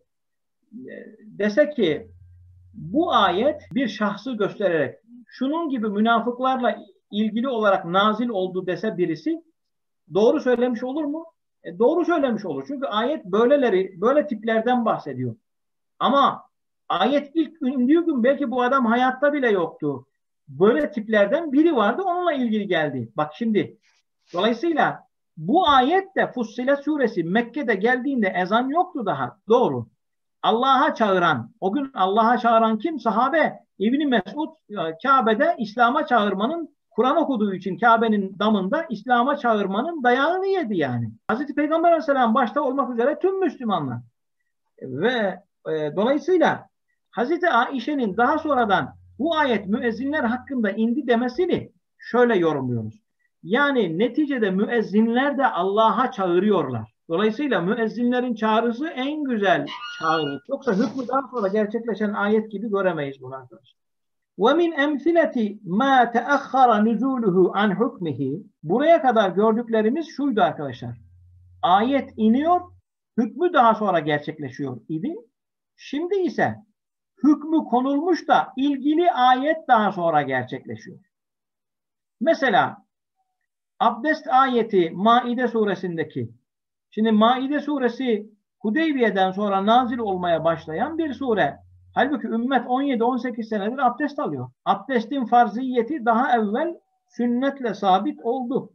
Dese ki bu ayet bir şahsı göstererek şunun gibi münafıklarla ilgili olarak nazil oldu dese birisi doğru söylemiş olur mu? E doğru söylemiş olur. Çünkü ayet böyleleri, böyle tiplerden bahsediyor. Ama ayet ilk indiği gün belki bu adam hayatta bile yoktu. Böyle tiplerden biri vardı, onunla ilgili geldi. Bak şimdi, dolayısıyla bu ayet de Fussilet suresi Mekke'de geldiğinde ezan yoktu daha. Doğru. Allah'a çağıran, o gün Allah'a çağıran kim? Sahabe. İbn Mesud Kabe'de İslam'a çağırmanın, Kur'an okuduğu için Kabe'nin damında İslam'a çağırmanın dayağını yedi yani. Hazreti Peygamber Aleyhisselam başta olmak üzere tüm Müslümanlar. Ve e, dolayısıyla Hazreti Aişe'nin daha sonradan bu ayet müezzinler hakkında indi demesini şöyle yorumluyoruz. Yani neticede müezzinler de Allah'a çağırıyorlar. Dolayısıyla müezzinlerin çağrısı en güzel çağrı. Yoksa hükmü daha sonra gerçekleşen ayet gibi göremeyiz bunu arkadaşlar. وَمِنْ اَمْثِلَةِ مَا تَأَخَّرَ نُزُولُهُ عَنْ حُكْمِهِ. Buraya kadar gördüklerimiz şuydu arkadaşlar. Ayet iniyor, hükmü daha sonra gerçekleşiyor idi. Şimdi ise hükmü konulmuş da ilgili ayet daha sonra gerçekleşiyor. Mesela abdest ayeti Maide suresindeki. Şimdi Maide suresi Hudeybiye'den sonra nazil olmaya başlayan bir sure. Halbuki ümmet on yedi on sekiz senedir abdest alıyor. Abdestin farziyeti daha evvel sünnetle sabit oldu.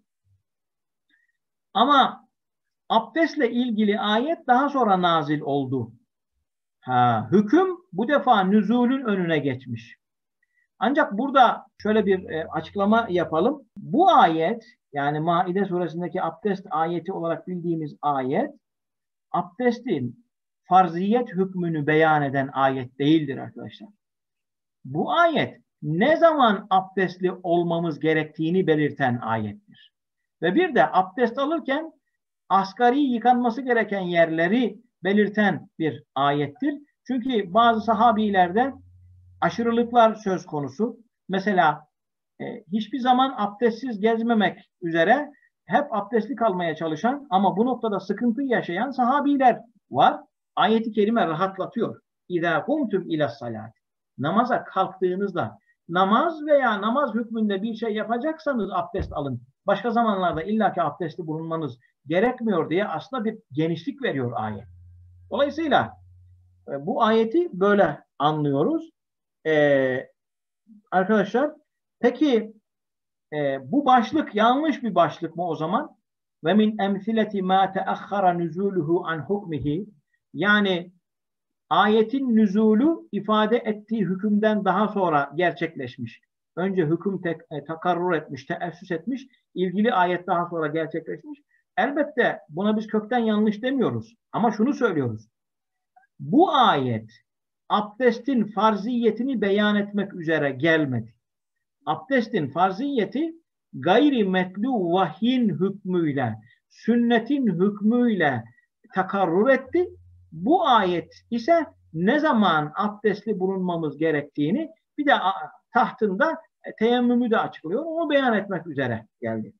Ama abdestle ilgili ayet daha sonra nazil oldu. Ha, hüküm bu defa nüzulün önüne geçmiş. Ancak burada şöyle bir e, açıklama yapalım. Bu ayet, yani Maide suresindeki abdest ayeti olarak bildiğimiz ayet, abdestin farziyet hükmünü beyan eden ayet değildir arkadaşlar. Bu ayet ne zaman abdestli olmamız gerektiğini belirten ayettir. Ve bir de abdest alırken asgari yıkanması gereken yerleri belirten bir ayettir. Çünkü bazı sahabilerde aşırılıklar söz konusu. Mesela e, hiçbir zaman abdestsiz gezmemek üzere hep abdestli kalmaya çalışan ama bu noktada sıkıntı yaşayan sahabiler var. Ayet-i kerime rahatlatıyor. İzâ kumtum ilas salat. Namaza kalktığınızda namaz veya namaz hükmünde bir şey yapacaksanız abdest alın. Başka zamanlarda illaki abdestli bulunmanız gerekmiyor diye aslında bir genişlik veriyor ayet. Dolayısıyla e, bu ayeti böyle anlıyoruz. Ee, arkadaşlar peki e, bu başlık yanlış bir başlık mı o zaman? Ve min emsileti ma teakhara nuzuluhu an hukmihi. Yani ayetin nüzulü ifade ettiği hükümden daha sonra gerçekleşmiş. Önce hüküm tek, e, takarrur etmiş, teessüs etmiş. İlgili ayet daha sonra gerçekleşmiş. Elbette buna biz kökten yanlış demiyoruz. Ama şunu söylüyoruz. Bu ayet abdestin farziyetini beyan etmek üzere gelmedi. Abdestin farziyeti gayri metlu vahyin hükmüyle, sünnetin hükmüyle takarrur etti. Bu ayet ise ne zaman abdestli bulunmamız gerektiğini bir de tahtında teyemmümü de açıklıyor. Onu beyan etmek üzere geldi.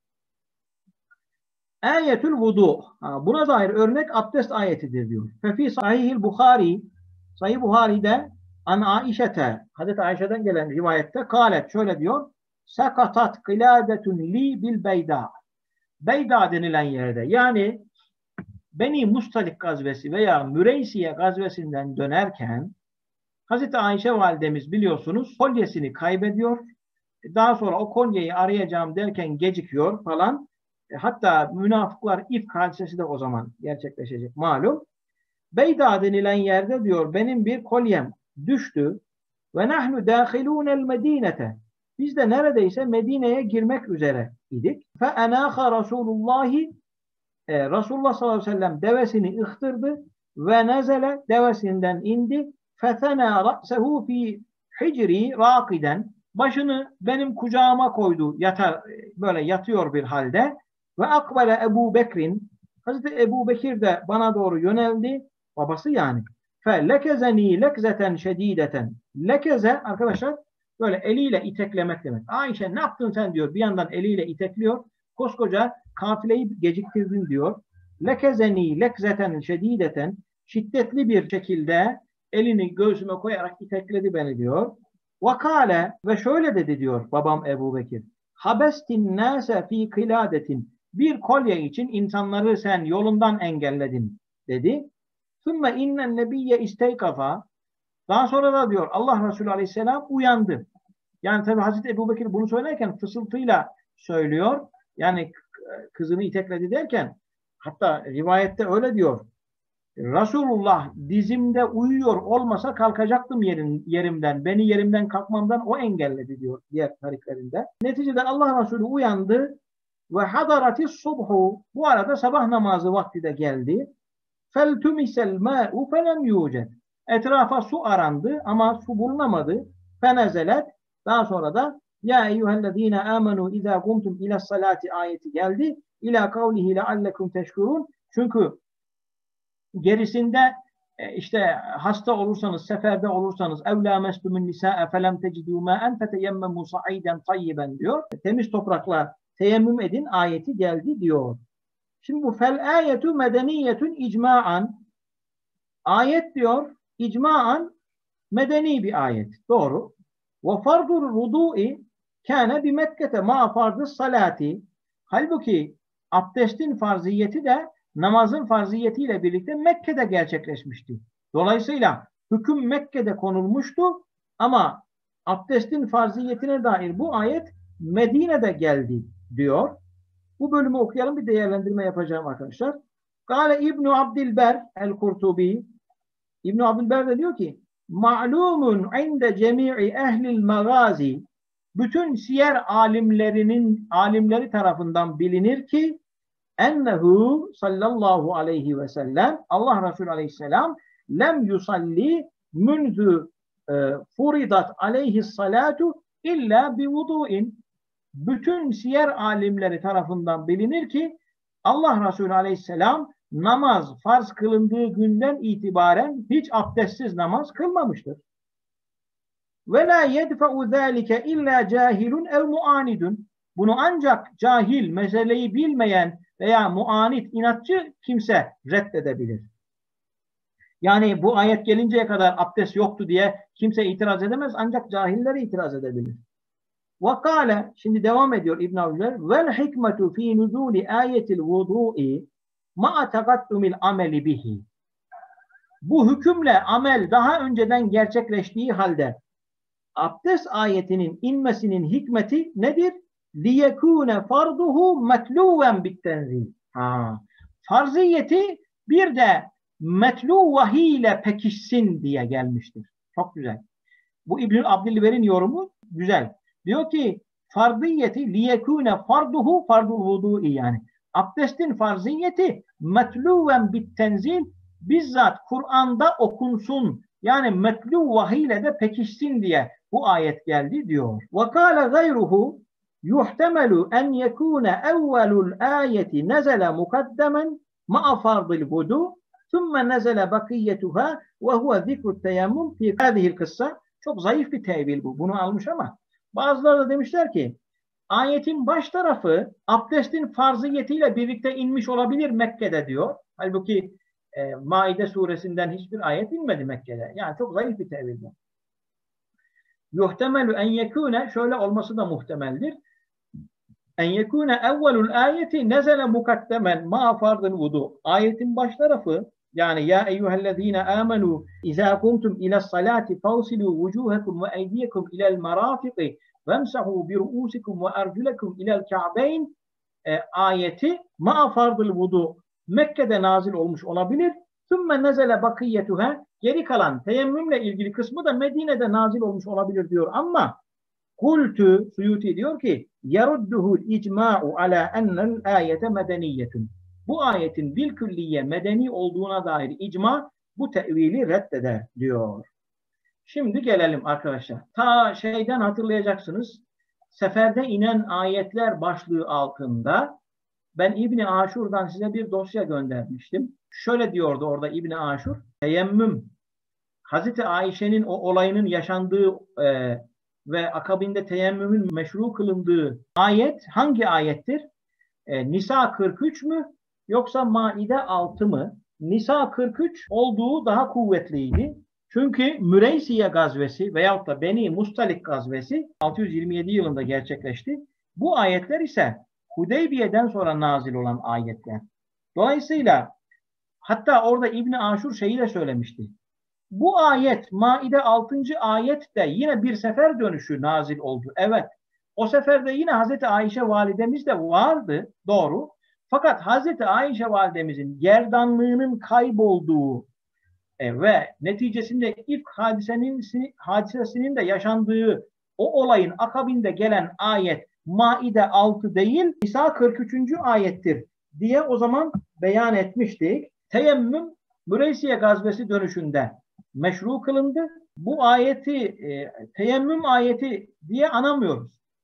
Ayetül vudu. Buna dair örnek abdest ayetidir diyor. Fefi sahihil Bukhari, Sahih Buhari'de an Aişete, Hazreti Ayşe'den gelen rivayette kâlet şöyle diyor. Sakatat kılâdetun li bil beyda. Beyda denilen yerde, yani Beni Mustalik gazvesi veya Müreysiye gazvesinden dönerken Hazreti Ayşe validemiz biliyorsunuz kolyesini kaybediyor. Daha sonra o kolyeyi arayacağım derken gecikiyor falan. Hatta münafıklar ifk hadisesi de o zaman gerçekleşecek malum. Beyda denilen yerde diyor benim bir kolyem düştü ve nahnu dâhilûnel medînete. Biz de neredeyse Medine'ye girmek üzere idik. Fe enâha Resulullahi e, Resulullah sallallahu aleyhi ve sellem devesini ıhtırdı ve nezele devesinden indi. Fethena ra'sehu fi hicri râkiden. Başını benim kucağıma koydu. Yatar, böyle yatıyor bir halde. Ve akbele Ebu Bekir'in, Hazreti Ebu Bekir de bana doğru yöneldi. Babası yani. Fe lekezeni lekzeten şedideten. Lekeze arkadaşlar böyle eliyle iteklemek demek. Ayşe ne yaptın sen diyor. Bir yandan eliyle itekliyor. Koskoca kafileyi geciktirdin diyor. Lekezeni lekzeten şedideten. Şiddetli bir şekilde elini göğsüme koyarak itekledi beni diyor. Vakale ve şöyle dedi diyor babam Ebu Bekir. Habestin nase fi kıladetin. Bir kolye için insanları sen yolundan engelledin dedi. Sümme innen nebiyye isteykafa. Daha sonra da diyor Allah Resulü Aleyhisselam uyandı. Yani tabi Hazreti Ebu Bekir bunu söylerken fısıltıyla söylüyor. Yani kızını itekledi derken hatta rivayette öyle diyor. Resulullah dizimde uyuyor olmasa kalkacaktım yerim, yerimden. Beni yerimden kalkmamdan o engelledi diyor diğer tariklerinde. Neticede Allah Resulü uyandı ve hadaratis subhu. Bu arada sabah namazı vakti de geldi. Feltumisel ma'u felem yuced. Etrafa su arandı ama su bulunamadı. Fenezelet. Daha sonra da Ya eyyühellezine amenu izâ kumtum ilas salati ayeti geldi. İlâ kavlihi leallekum teşkurun. Çünkü gerisinde e, işte hasta olursanız, seferde olursanız evlâ mestumun nisâe felem tecidû mâen feteyemmemû sa'iden tayyiben diyor. Temiz toprakla teyemmüm edin ayeti geldi diyor. Şimdi bu fel ayetu medeniyetun icma'an. Ayet diyor icma'an medeni bir ayet. Doğru. Ve fardul rudu'i kâne bi Mekke'te ma fardı salati. Halbuki abdestin farziyeti de namazın farziyetiyle birlikte Mekke'de gerçekleşmişti. Dolayısıyla hüküm Mekke'de konulmuştu ama abdestin farziyetine dair bu ayet Medine'de geldi diyor. Bu bölümü okuyalım, bir değerlendirme yapacağım arkadaşlar. Kale İbn-i Abdilber el-Kurtubi, İbn-i Abdilber de diyor ki ma'lumun inde cemi'i ehlil magazi, bütün siyer alimlerinin alimleri tarafından bilinir ki ennehu sallallahu aleyhi ve sellem, Allah Resulü aleyhisselam lem yusalli münzü e, furidat aleyhi salatu illa bi vudu'in. Bütün siyer alimleri tarafından bilinir ki Allah Resulü aleyhisselam namaz farz kılındığı günden itibaren hiç abdestsiz namaz kılmamıştır. Ve la yedfa'u zâlike illa cahilun ev muanidun. Bunu ancak cahil, meseleyi bilmeyen veya muanit, inatçı kimse reddedebilir. Yani bu ayet gelinceye kadar abdest yoktu diye kimse itiraz edemez, ancak cahiller itiraz edebilir. Vakale, şimdi devam ediyor İbn Abdüler, vel hikmetu fi nuzuli ayetil vudu'i ma'a taqaddumil ameli bihi. Bu hükümle amel daha önceden gerçekleştiği halde abdest ayetinin inmesinin hikmeti nedir? Liyekûne farduhu metluven bittenzil. Ha. Farziyeti bir de metlu vahiy ile pekişsin diye gelmiştir. Çok güzel. Bu İbn Abdilber'in yorumu güzel. Diyor ki farziyeti liyekûne farduhu fardul vudu'i, yani abdestin farziyeti metluven bittenzil, bizzat Kur'an'da okunsun, yani metlu vahiy ile de pekişsin diye bu ayet geldi diyor. Ve kâle gayruhu yuhtemelu en yekûne evvelul ayeti nezele mukaddemen ma'a fardil vudu thumme nezele bakiyyetuha ve huve zikrut teyemmüm fi hâzihil kıssa. Çok zayıf bir tevil bu. Bunu almış ama bazıları da demişler ki ayetin baş tarafı abdestin farziyetiyle birlikte inmiş olabilir Mekke'de diyor. Halbuki e, Maide suresinden hiçbir ayet inmedi Mekke'de. Yani çok zayıf bir tevil bu. Yuhtemelu en yekûne, şöyle olması da muhtemeldir. En yekûne evvelul ayeti nezele mukaddemen ma fardın vudu. Ayetin baş tarafı, yani ya eyyühellezine amenu izâ kumtum ilas salati fawsilû vucûhekum ve eydiyekum ilel merafiqi vemsahû bi ru'ûsikum ve erculekum ilel ka'beyn e, ayeti ma fardıl vudu Mekke'de nazil olmuş olabilir. Sümme nezele bakiyyetuha, geri kalan teyemmümle ilgili kısmı da Medine'de nazil olmuş olabilir diyor. Ama kultu, Suyuti diyor ki yerudduhul icma'u ala ennel ayete medeniyetun. Bu ayetin bilkülliye medeni olduğuna dair icma bu tevili reddeder diyor. Şimdi gelelim arkadaşlar. Ta şeyden hatırlayacaksınız. Seferde inen ayetler başlığı altında ben İbni Aşur'dan size bir dosya göndermiştim. Şöyle diyordu orada İbni Aşur. Teyemmüm, Hazreti Ayşe'nin o olayının yaşandığı e, ve akabinde teyemmümün meşru kılındığı ayet hangi ayettir? E, Nisa kırk üç mü yoksa Maide altı mı? Nisa kırk üç olduğu daha kuvvetliydi. Çünkü Müreysiye gazvesi veyahut da Beni Mustalik gazvesi altı yüz yirmi yedi yılında gerçekleşti. Bu ayetler ise Hudeybiye'den sonra nazil olan ayetler. Dolayısıyla hatta orada İbni Aşur şeyi de söylemişti. Bu ayet, Maide altıncı ayet de yine bir sefer dönüşü nazil oldu. Evet, o seferde yine Hazreti Ayşe validemiz de vardı, doğru. Fakat Hazreti Ayşe validemizin gerdanlığının kaybolduğu e, ve neticesinde ilk hadisenin, hadisesinin de yaşandığı o olayın akabinde gelen ayet Maide altı değil, Nisa kırk üçüncü ayettir diye o zaman beyan etmiştik. Teyemmüm Müreysiye gazvesi dönüşünde meşru kılındı. Bu ayeti e, teyemmüm ayeti diye anamıyoruz.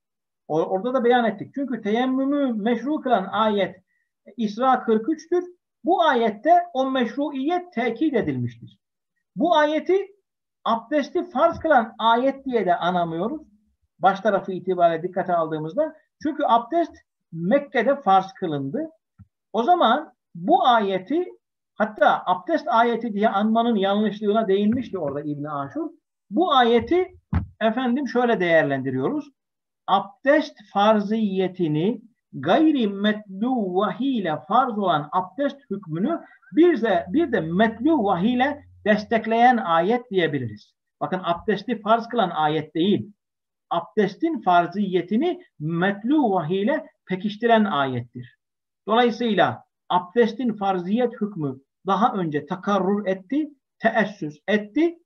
Orada da beyan ettik. Çünkü teyemmümü meşru kılan ayet İsra kırk üç'tür. Bu ayette o meşruiyet tekit edilmiştir. Bu ayeti abdesti farz kılan ayet diye de anamıyoruz. Baş tarafı itibariyle dikkate aldığımızda. Çünkü abdest Mekke'de farz kılındı. O zaman bu ayeti, hatta abdest ayeti diye anmanın yanlışlığına değinmişti orada İbn Aşur. Bu ayeti efendim şöyle değerlendiriyoruz. Abdest farziyetini gayri metlu vahiyle farz olan abdest hükmünü bir de, bir de metlu vahiyle destekleyen ayet diyebiliriz. Bakın, abdesti farz kılan ayet değil, abdestin farziyetini metlu vahiyle pekiştiren ayettir. Dolayısıyla abdestin farziyet hükmü daha önce takarrur etti, teessüs etti.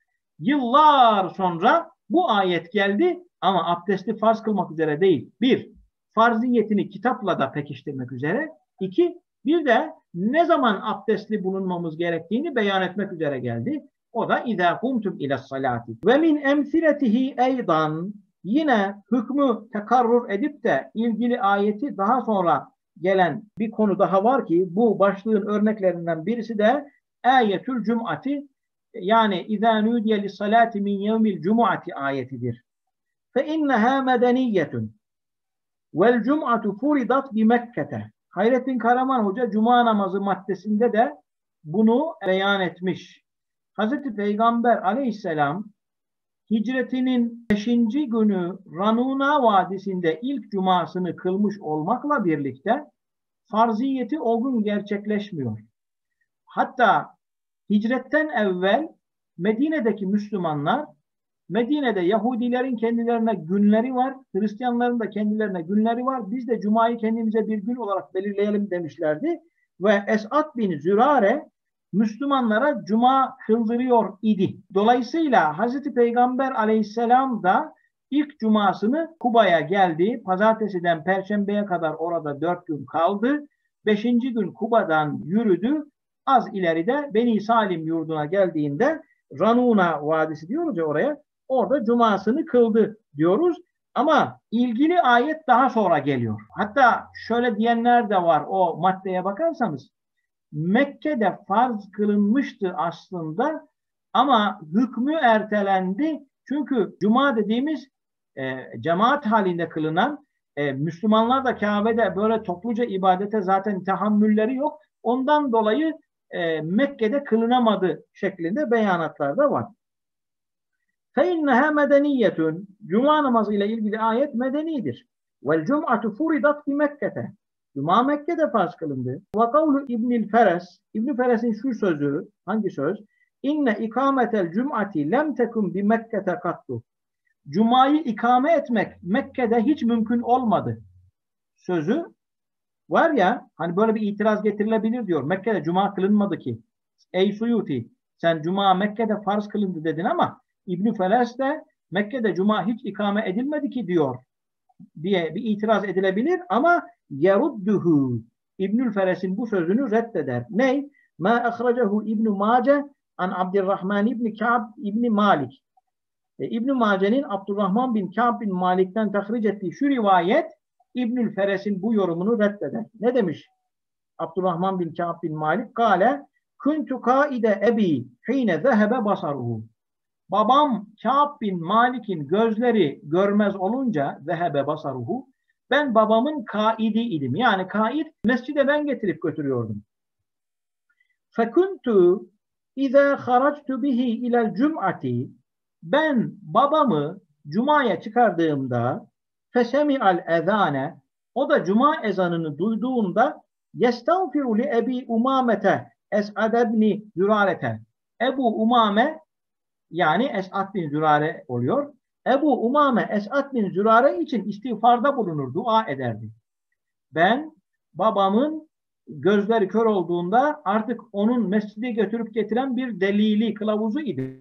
Yıllar sonra bu ayet geldi ama abdesti farz kılmak üzere değil. Bir, farziyetini kitapla da pekiştirmek üzere. İki, bir de ne zaman abdestli bulunmamız gerektiğini beyan etmek üzere geldi. O da İzâ kumtum ile's-salâti. Ve min emsiletihi eydan, yine hükmü tekarrur edip de ilgili ayeti daha sonra gelen bir konu daha var ki bu başlığın örneklerinden birisi de ayetül cum'ati, yani İzâ nûdiye lis-salâti min yevmil cum'ati ayetidir. Fe innehâ medeniyetun vel cum'atu furidat bi Mekke'te. Hayrettin Karaman Hoca Cuma namazı maddesinde de bunu beyan etmiş. Hazreti Peygamber aleyhisselam hicretinin beşinci günü Ranuna Vadisi'nde ilk cumasını kılmış olmakla birlikte farziyeti o gün gerçekleşmiyor. Hatta hicretten evvel Medine'deki Müslümanlar, Medine'de Yahudilerin kendilerine günleri var, Hristiyanların da kendilerine günleri var. Biz de Cuma'yı kendimize bir gün olarak belirleyelim demişlerdi. Ve Esad bin Zürare Müslümanlara Cuma kıldırıyor idi. Dolayısıyla Hazreti Peygamber aleyhisselam da ilk Cumasını Kuba'ya geldi. Pazartesiden Perşembe'ye kadar orada dört gün kaldı. Beşinci gün Kuba'dan yürüdü. Az ileride Beni Salim yurduna geldiğinde Ranuna Vadisi diyoruz ya oraya. Orada Cumasını kıldı diyoruz. Ama ilgili ayet daha sonra geliyor. Hatta şöyle diyenler de var o maddeye bakarsanız. Mekke'de farz kılınmıştı aslında ama hükmü ertelendi. Çünkü Cuma dediğimiz e, cemaat halinde kılınan, e, Müslümanlar da Kabe'de böyle topluca ibadete zaten tahammülleri yok. Ondan dolayı e, Mekke'de kılınamadı şeklinde beyanatlar da var. فَاِنَّهَا مَدَنِيَّةٌ, Cuma namazı ile ilgili ayet medenidir. وَالْجُمْعَةُ فُرِدَتْ بِمَكَّةَ, Cuma Mekke'de farz kılındı. وَقَوْلُ İbnül Feres, İbn Feres'in şu sözü, hangi söz? İnne ikametel cum'ati lem tekun bi Mekke'te kattu. Cuma'yı ikame etmek Mekke'de hiç mümkün olmadı. Sözü var ya, hani böyle bir itiraz getirilebilir diyor. Mekke'de Cuma kılınmadı ki. Ey Suyuti, sen Cuma Mekke'de farz kılındı dedin ama İbn Feres de Mekke'de Cuma hiç ikame edilmedi ki diyor diye bir itiraz edilebilir ama yerudduhu, İbnül Feres'in bu sözünü reddeder. Ney? Ma ahracehu İbn Mace an Abdurrahman İbn Ka'b İbn Malik. E, İbn Mace'nin Abdurrahman bin Ka'b bin Malik'ten tahric ettiği şu rivayet İbnül Feres'in bu yorumunu reddeder. Ne demiş Abdurrahman bin Ka'b bin Malik? Kale kuntu kaide ebi hine zehebe basaruhu. Babam Ka'b bin Malik'in gözleri görmez olunca zehebe basaruhu, ben babamın kaidi idim. Yani kaid, mescide ben getirip götürüyordum. Fekuntu izâ haractu bihi ilel cum'ati, ben babamı Cuma'ya çıkardığımda fesemi'al ezâne, o da Cuma ezanını duyduğunda yestağfiru li Ebi Umamete Es'ad ibn Zürarete, Ebu Umame, yani Es'ad bin Zürare oluyor. Ebu Umame Es'ad bin Zürare için istiğfarda bulunur, dua ederdi. Ben babamın gözleri kör olduğunda artık onun mescide götürüp getiren bir delili, kılavuzu idi.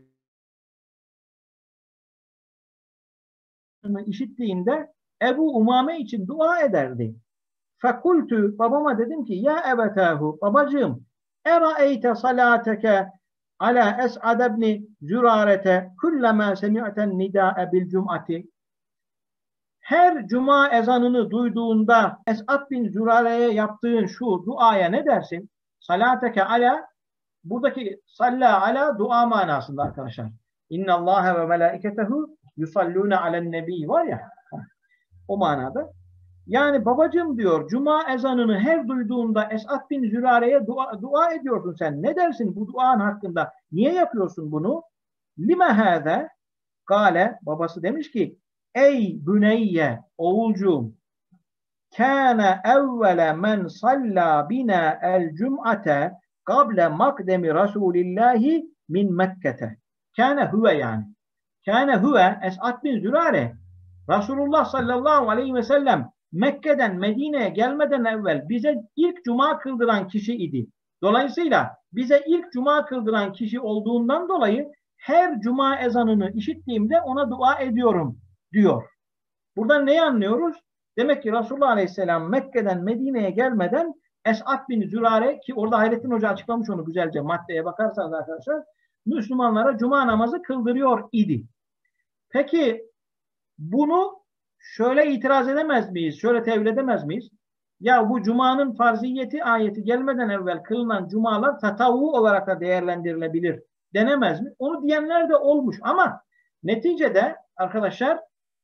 İşittiğinde Ebu Umame için dua ederdi. Fekultu, babama dedim ki ya ebetahu, babacığım, eraeyte salateke ala Es'ad ibn Zürarete kullama semi'ten nida'e bil cum'ati. her cuma ezanını duyduğunda Esad bin Zürare'ye yaptığın şu duaya ne dersin? Salateke ala, buradaki salla ala dua manasında arkadaşlar. İnna Allahe ve melaiketehu yusallune alen nebi var ya, o manada. Yani babacığım diyor, cuma ezanını her duyduğunda Esad bin Zürare'ye dua, dua ediyorsun sen. Ne dersin bu duan hakkında? Niye yapıyorsun bunu? Lime hâze? Gale, babası demiş ki, ey büneyye, oğulcuğum, kâne evvele men sallâ bina el cum'ate kable makdemi Resulillahi min Mekke'te. Kâne huve yani. Kâne huve, Esad bin Zürare, Resulullah sallallahu aleyhi ve sellem Mekke'den Medine'ye gelmeden evvel bize ilk cuma kıldıran kişi idi. Dolayısıyla bize ilk cuma kıldıran kişi olduğundan dolayı her cuma ezanını işittiğimde ona dua ediyorum diyor. Buradan neyi anlıyoruz? Demek ki Resulullah Aleyhisselam Mekke'den Medine'ye gelmeden Esad bin Zürare, ki orada Hayrettin Hoca açıklamış onu güzelce, maddeye bakarsanız arkadaşlar, Müslümanlara cuma namazı kıldırıyor idi. Peki bunu şöyle itiraz edemez miyiz? Şöyle tevil edemez miyiz? Ya bu cumanın farziyeti ayeti gelmeden evvel kılınan cumalar tatavvu olarak da değerlendirilebilir denemez mi? Onu diyenler de olmuş ama neticede arkadaşlar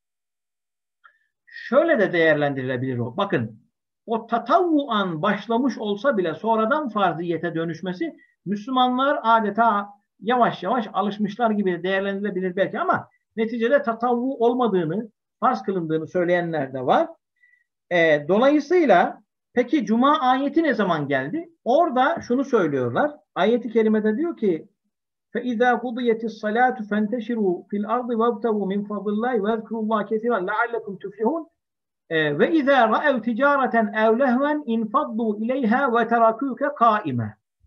şöyle de değerlendirilebilir o. Bakın, o tatavvuan başlamış olsa bile sonradan farziyete dönüşmesi Müslümanlar adeta yavaş yavaş alışmışlar gibi değerlendirilebilir belki ama neticede tatavvu olmadığını, farz kılındığını söyleyenler de var. E, dolayısıyla peki cuma ayeti ne zaman geldi? Orada şunu söylüyorlar. Ayeti kerimede diyor ki فَاِذَا قُضِيَتِ الصَّلَاةُ فَانْتَشِرُوا فِي الْأَرْضِ وَابْتَغُوا مِنْ فَضْلِ اللّٰهِ وَاذْكُرُوا اللّٰهَ كَثِيرًا لَعَلَّكُمْ تُفْلِحُونَ وَاِذَا رَأَوْا تِجَارَةً اَوْ لَهْوًا اِنْفَضُّوا اِلَيْهَا وَتَرَكُوكَ قَائِمًا.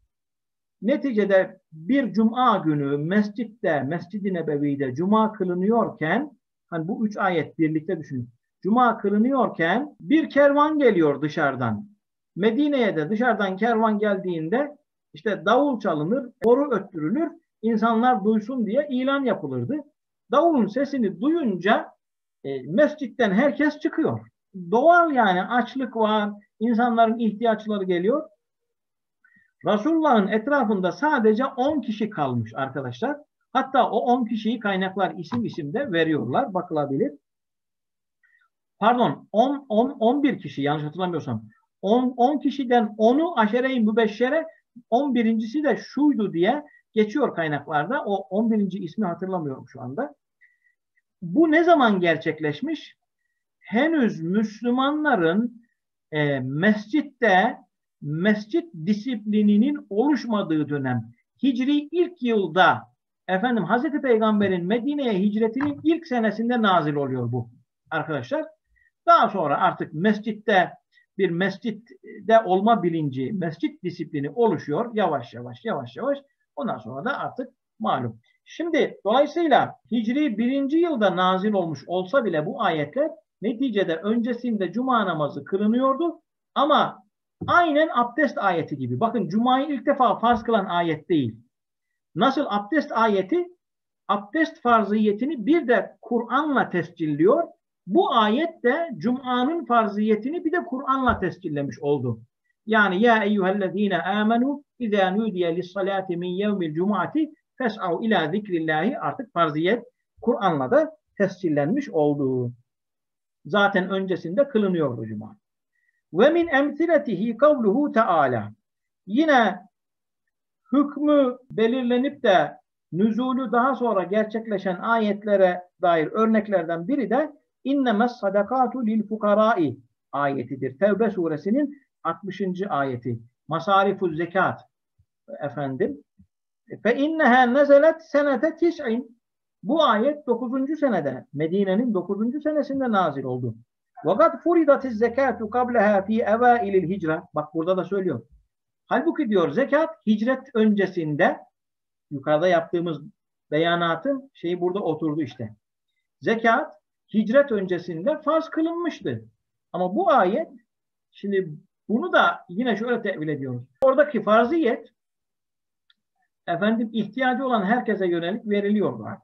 Neticede bir cuma günü mescitte, Mescid-i Nebevi'de cuma kılınıyorken, hani bu üç ayet birlikte düşünün. Cuma kılınıyorken bir kervan geliyor dışarıdan. Medine'ye de dışarıdan kervan geldiğinde işte davul çalınır, boru öttürülür, insanlar duysun diye ilan yapılırdı. Davulun sesini duyunca e, mescitten herkes çıkıyor. Doğal yani, açlık var, insanların ihtiyaçları geliyor. Resulullah'ın etrafında sadece on kişi kalmış arkadaşlar. Hatta o on kişiyi kaynaklar isim isim de veriyorlar. Bakılabilir. Pardon, on, on, on bir kişi yanlış hatırlamıyorsam. on, on kişiden onu aşere-i mübeşşere, on birincisi de şuydu diye geçiyor kaynaklarda. O on birinci ismi hatırlamıyorum şu anda. Bu ne zaman gerçekleşmiş? Henüz Müslümanların e, mescitte mescit disiplininin oluşmadığı dönem. Hicri ilk yılda, efendim Hazreti Peygamber'in Medine'ye hicretinin ilk senesinde nazil oluyor bu arkadaşlar. Daha sonra artık mescitte bir mescitte olma bilinci, mescit disiplini oluşuyor yavaş yavaş yavaş yavaş. Ondan sonra da artık malum. Şimdi dolayısıyla Hicri birinci yılda nazil olmuş olsa bile bu ayetler neticede öncesinde cuma namazı kılınıyordu ama aynen abdest ayeti gibi. Bakın, cumayı ilk defa farz kılan ayet değil. Nasıl abdest ayeti abdest farziyetini bir de Kur'an'la tescilliyor. Bu ayet de Cuma'nın farziyetini bir de Kur'an'la tescillemiş oldu. Yani ya eyyühellezine amenu izâ nûdiye lissalâti min yevmil cum'ati fes'av ilâ zikrillahi, artık farziyet Kur'an'la da tescillenmiş oldu. Zaten öncesinde kılınıyordu Cuma. Ve min emsiletihi kavluhu Teala. Yine hükmü belirlenip de nüzulü daha sonra gerçekleşen ayetlere dair örneklerden biri de innemes sadakatu lil fukarai ayetidir. Tevbe suresinin altmışıncı ayeti. Masarifuz zekat efendim. Fe inneha nezelet senete tis'in. Bu ayet dokuzuncu senede, Medine'nin dokuzuncu senesinde nazil oldu. Vakat furidatiz zekatu qableha fi evailil hicre. Bak burada da söylüyor. Halbuki diyor zekat hicret öncesinde, yukarıda yaptığımız beyanatın şeyi burada oturdu işte. Zekat hicret öncesinde farz kılınmıştı. Ama bu ayet, şimdi bunu da yine şöyle tevil ediyoruz. Oradaki farziyet efendim ihtiyacı olan herkese yönelik veriliyordu artık.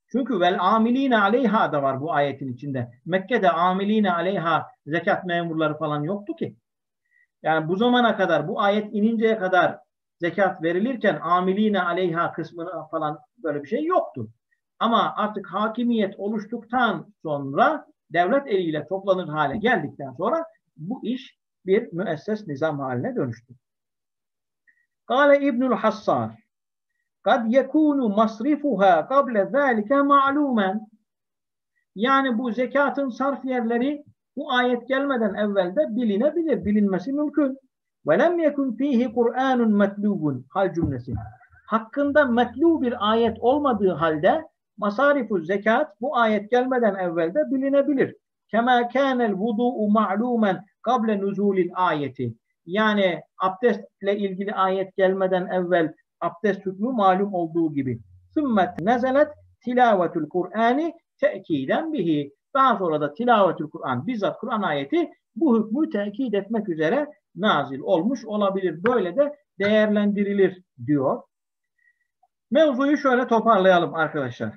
Çünkü vel amiline aleyha da var bu ayetin içinde. Mekke'de amiline aleyha zekat memurları falan yoktu ki. Yani bu zamana kadar, bu ayet ininceye kadar zekat verilirken amiline aleyha kısmına falan böyle bir şey yoktu. Ama artık hakimiyet oluştuktan sonra, devlet eliyle toplanır hale geldikten sonra bu iş bir müesses nizam haline dönüştü. Kâle İbnül Hassar kad yekûnu masrifuha kable zâlike ma'lûmen. Yani bu zekatın sarf yerleri bu ayet gelmeden evvel de bilinebilir, bilinmesi mümkün. Ve lem yekun fihi Kur'anun metlubun hal cümlesi. Hakkında metlu bir ayet olmadığı halde masarifu zekat bu ayet gelmeden evvel de bilinebilir. Kema kânel vudu'u ma'lumen kable nuzulil ayeti. Yani abdestle ilgili ayet gelmeden evvel abdest hükmü malum olduğu gibi. Sümmet nezelet tilavetul Kur'ani tekiden bihi. Daha sonra da tilavetül Kur'an, bizzat Kur'an ayeti bu hükmü tekit etmek üzere nazil olmuş olabilir. Böyle de değerlendirilir diyor. Mevzuyu şöyle toparlayalım arkadaşlar.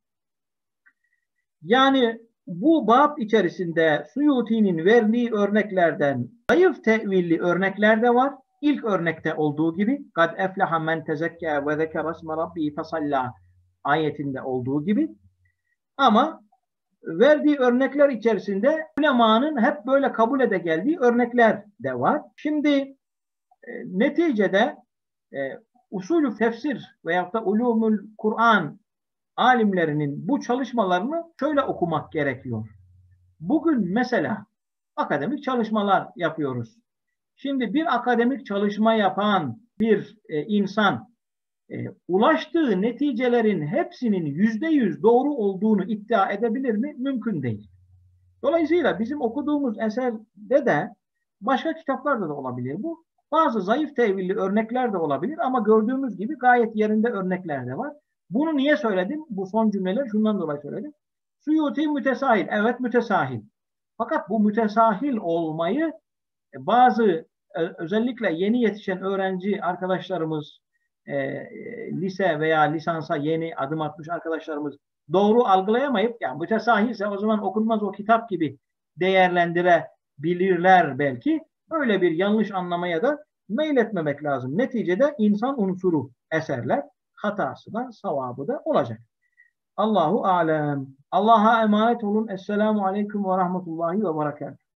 Yani bu bab içerisinde Suyuti'nin verdiği örneklerden zayıf tevilli örnekler de var. İlk örnekte olduğu gibi kad eflaha men tezekke ve zekere isme rabbihi fesalla ayetinde olduğu gibi. Ama verdiği örnekler içerisinde ulemanın hep böyle kabul ede geldiği örnekler de var. Şimdi e, neticede e, usulü tefsir veyahut da ulumul Kur'an alimlerinin bu çalışmalarını şöyle okumak gerekiyor. Bugün mesela akademik çalışmalar yapıyoruz. Şimdi bir akademik çalışma yapan bir e, insan e, ulaştığı neticelerin hepsinin yüzde yüz doğru olduğunu iddia edebilir mi? Mümkün değil. Dolayısıyla bizim okuduğumuz eserde de başka kitaplarda da olabilir bu. Bazı zayıf tevilli örnekler de olabilir ama gördüğümüz gibi gayet yerinde örnekler de var. Bunu niye söyledim? Bu son cümleler şundan dolayı söyledim. Suyuti mütesahil. Evet mütesahil. Fakat bu mütesahil olmayı bazı özellikle yeni yetişen öğrenci arkadaşlarımız, e, lise veya lisansa yeni adım atmış arkadaşlarımız doğru algılayamayıp yani mütesahilse o zaman okunmaz o kitap gibi değerlendirebilirler belki. Öyle bir yanlış anlamaya da meyletmemek lazım. Neticede insan unsuru eserler, hatası da savabı da olacak. Allahu alem. Allah'a emanet olun. Esselamu aleyküm ve rahmetullahi ve berekatuhu.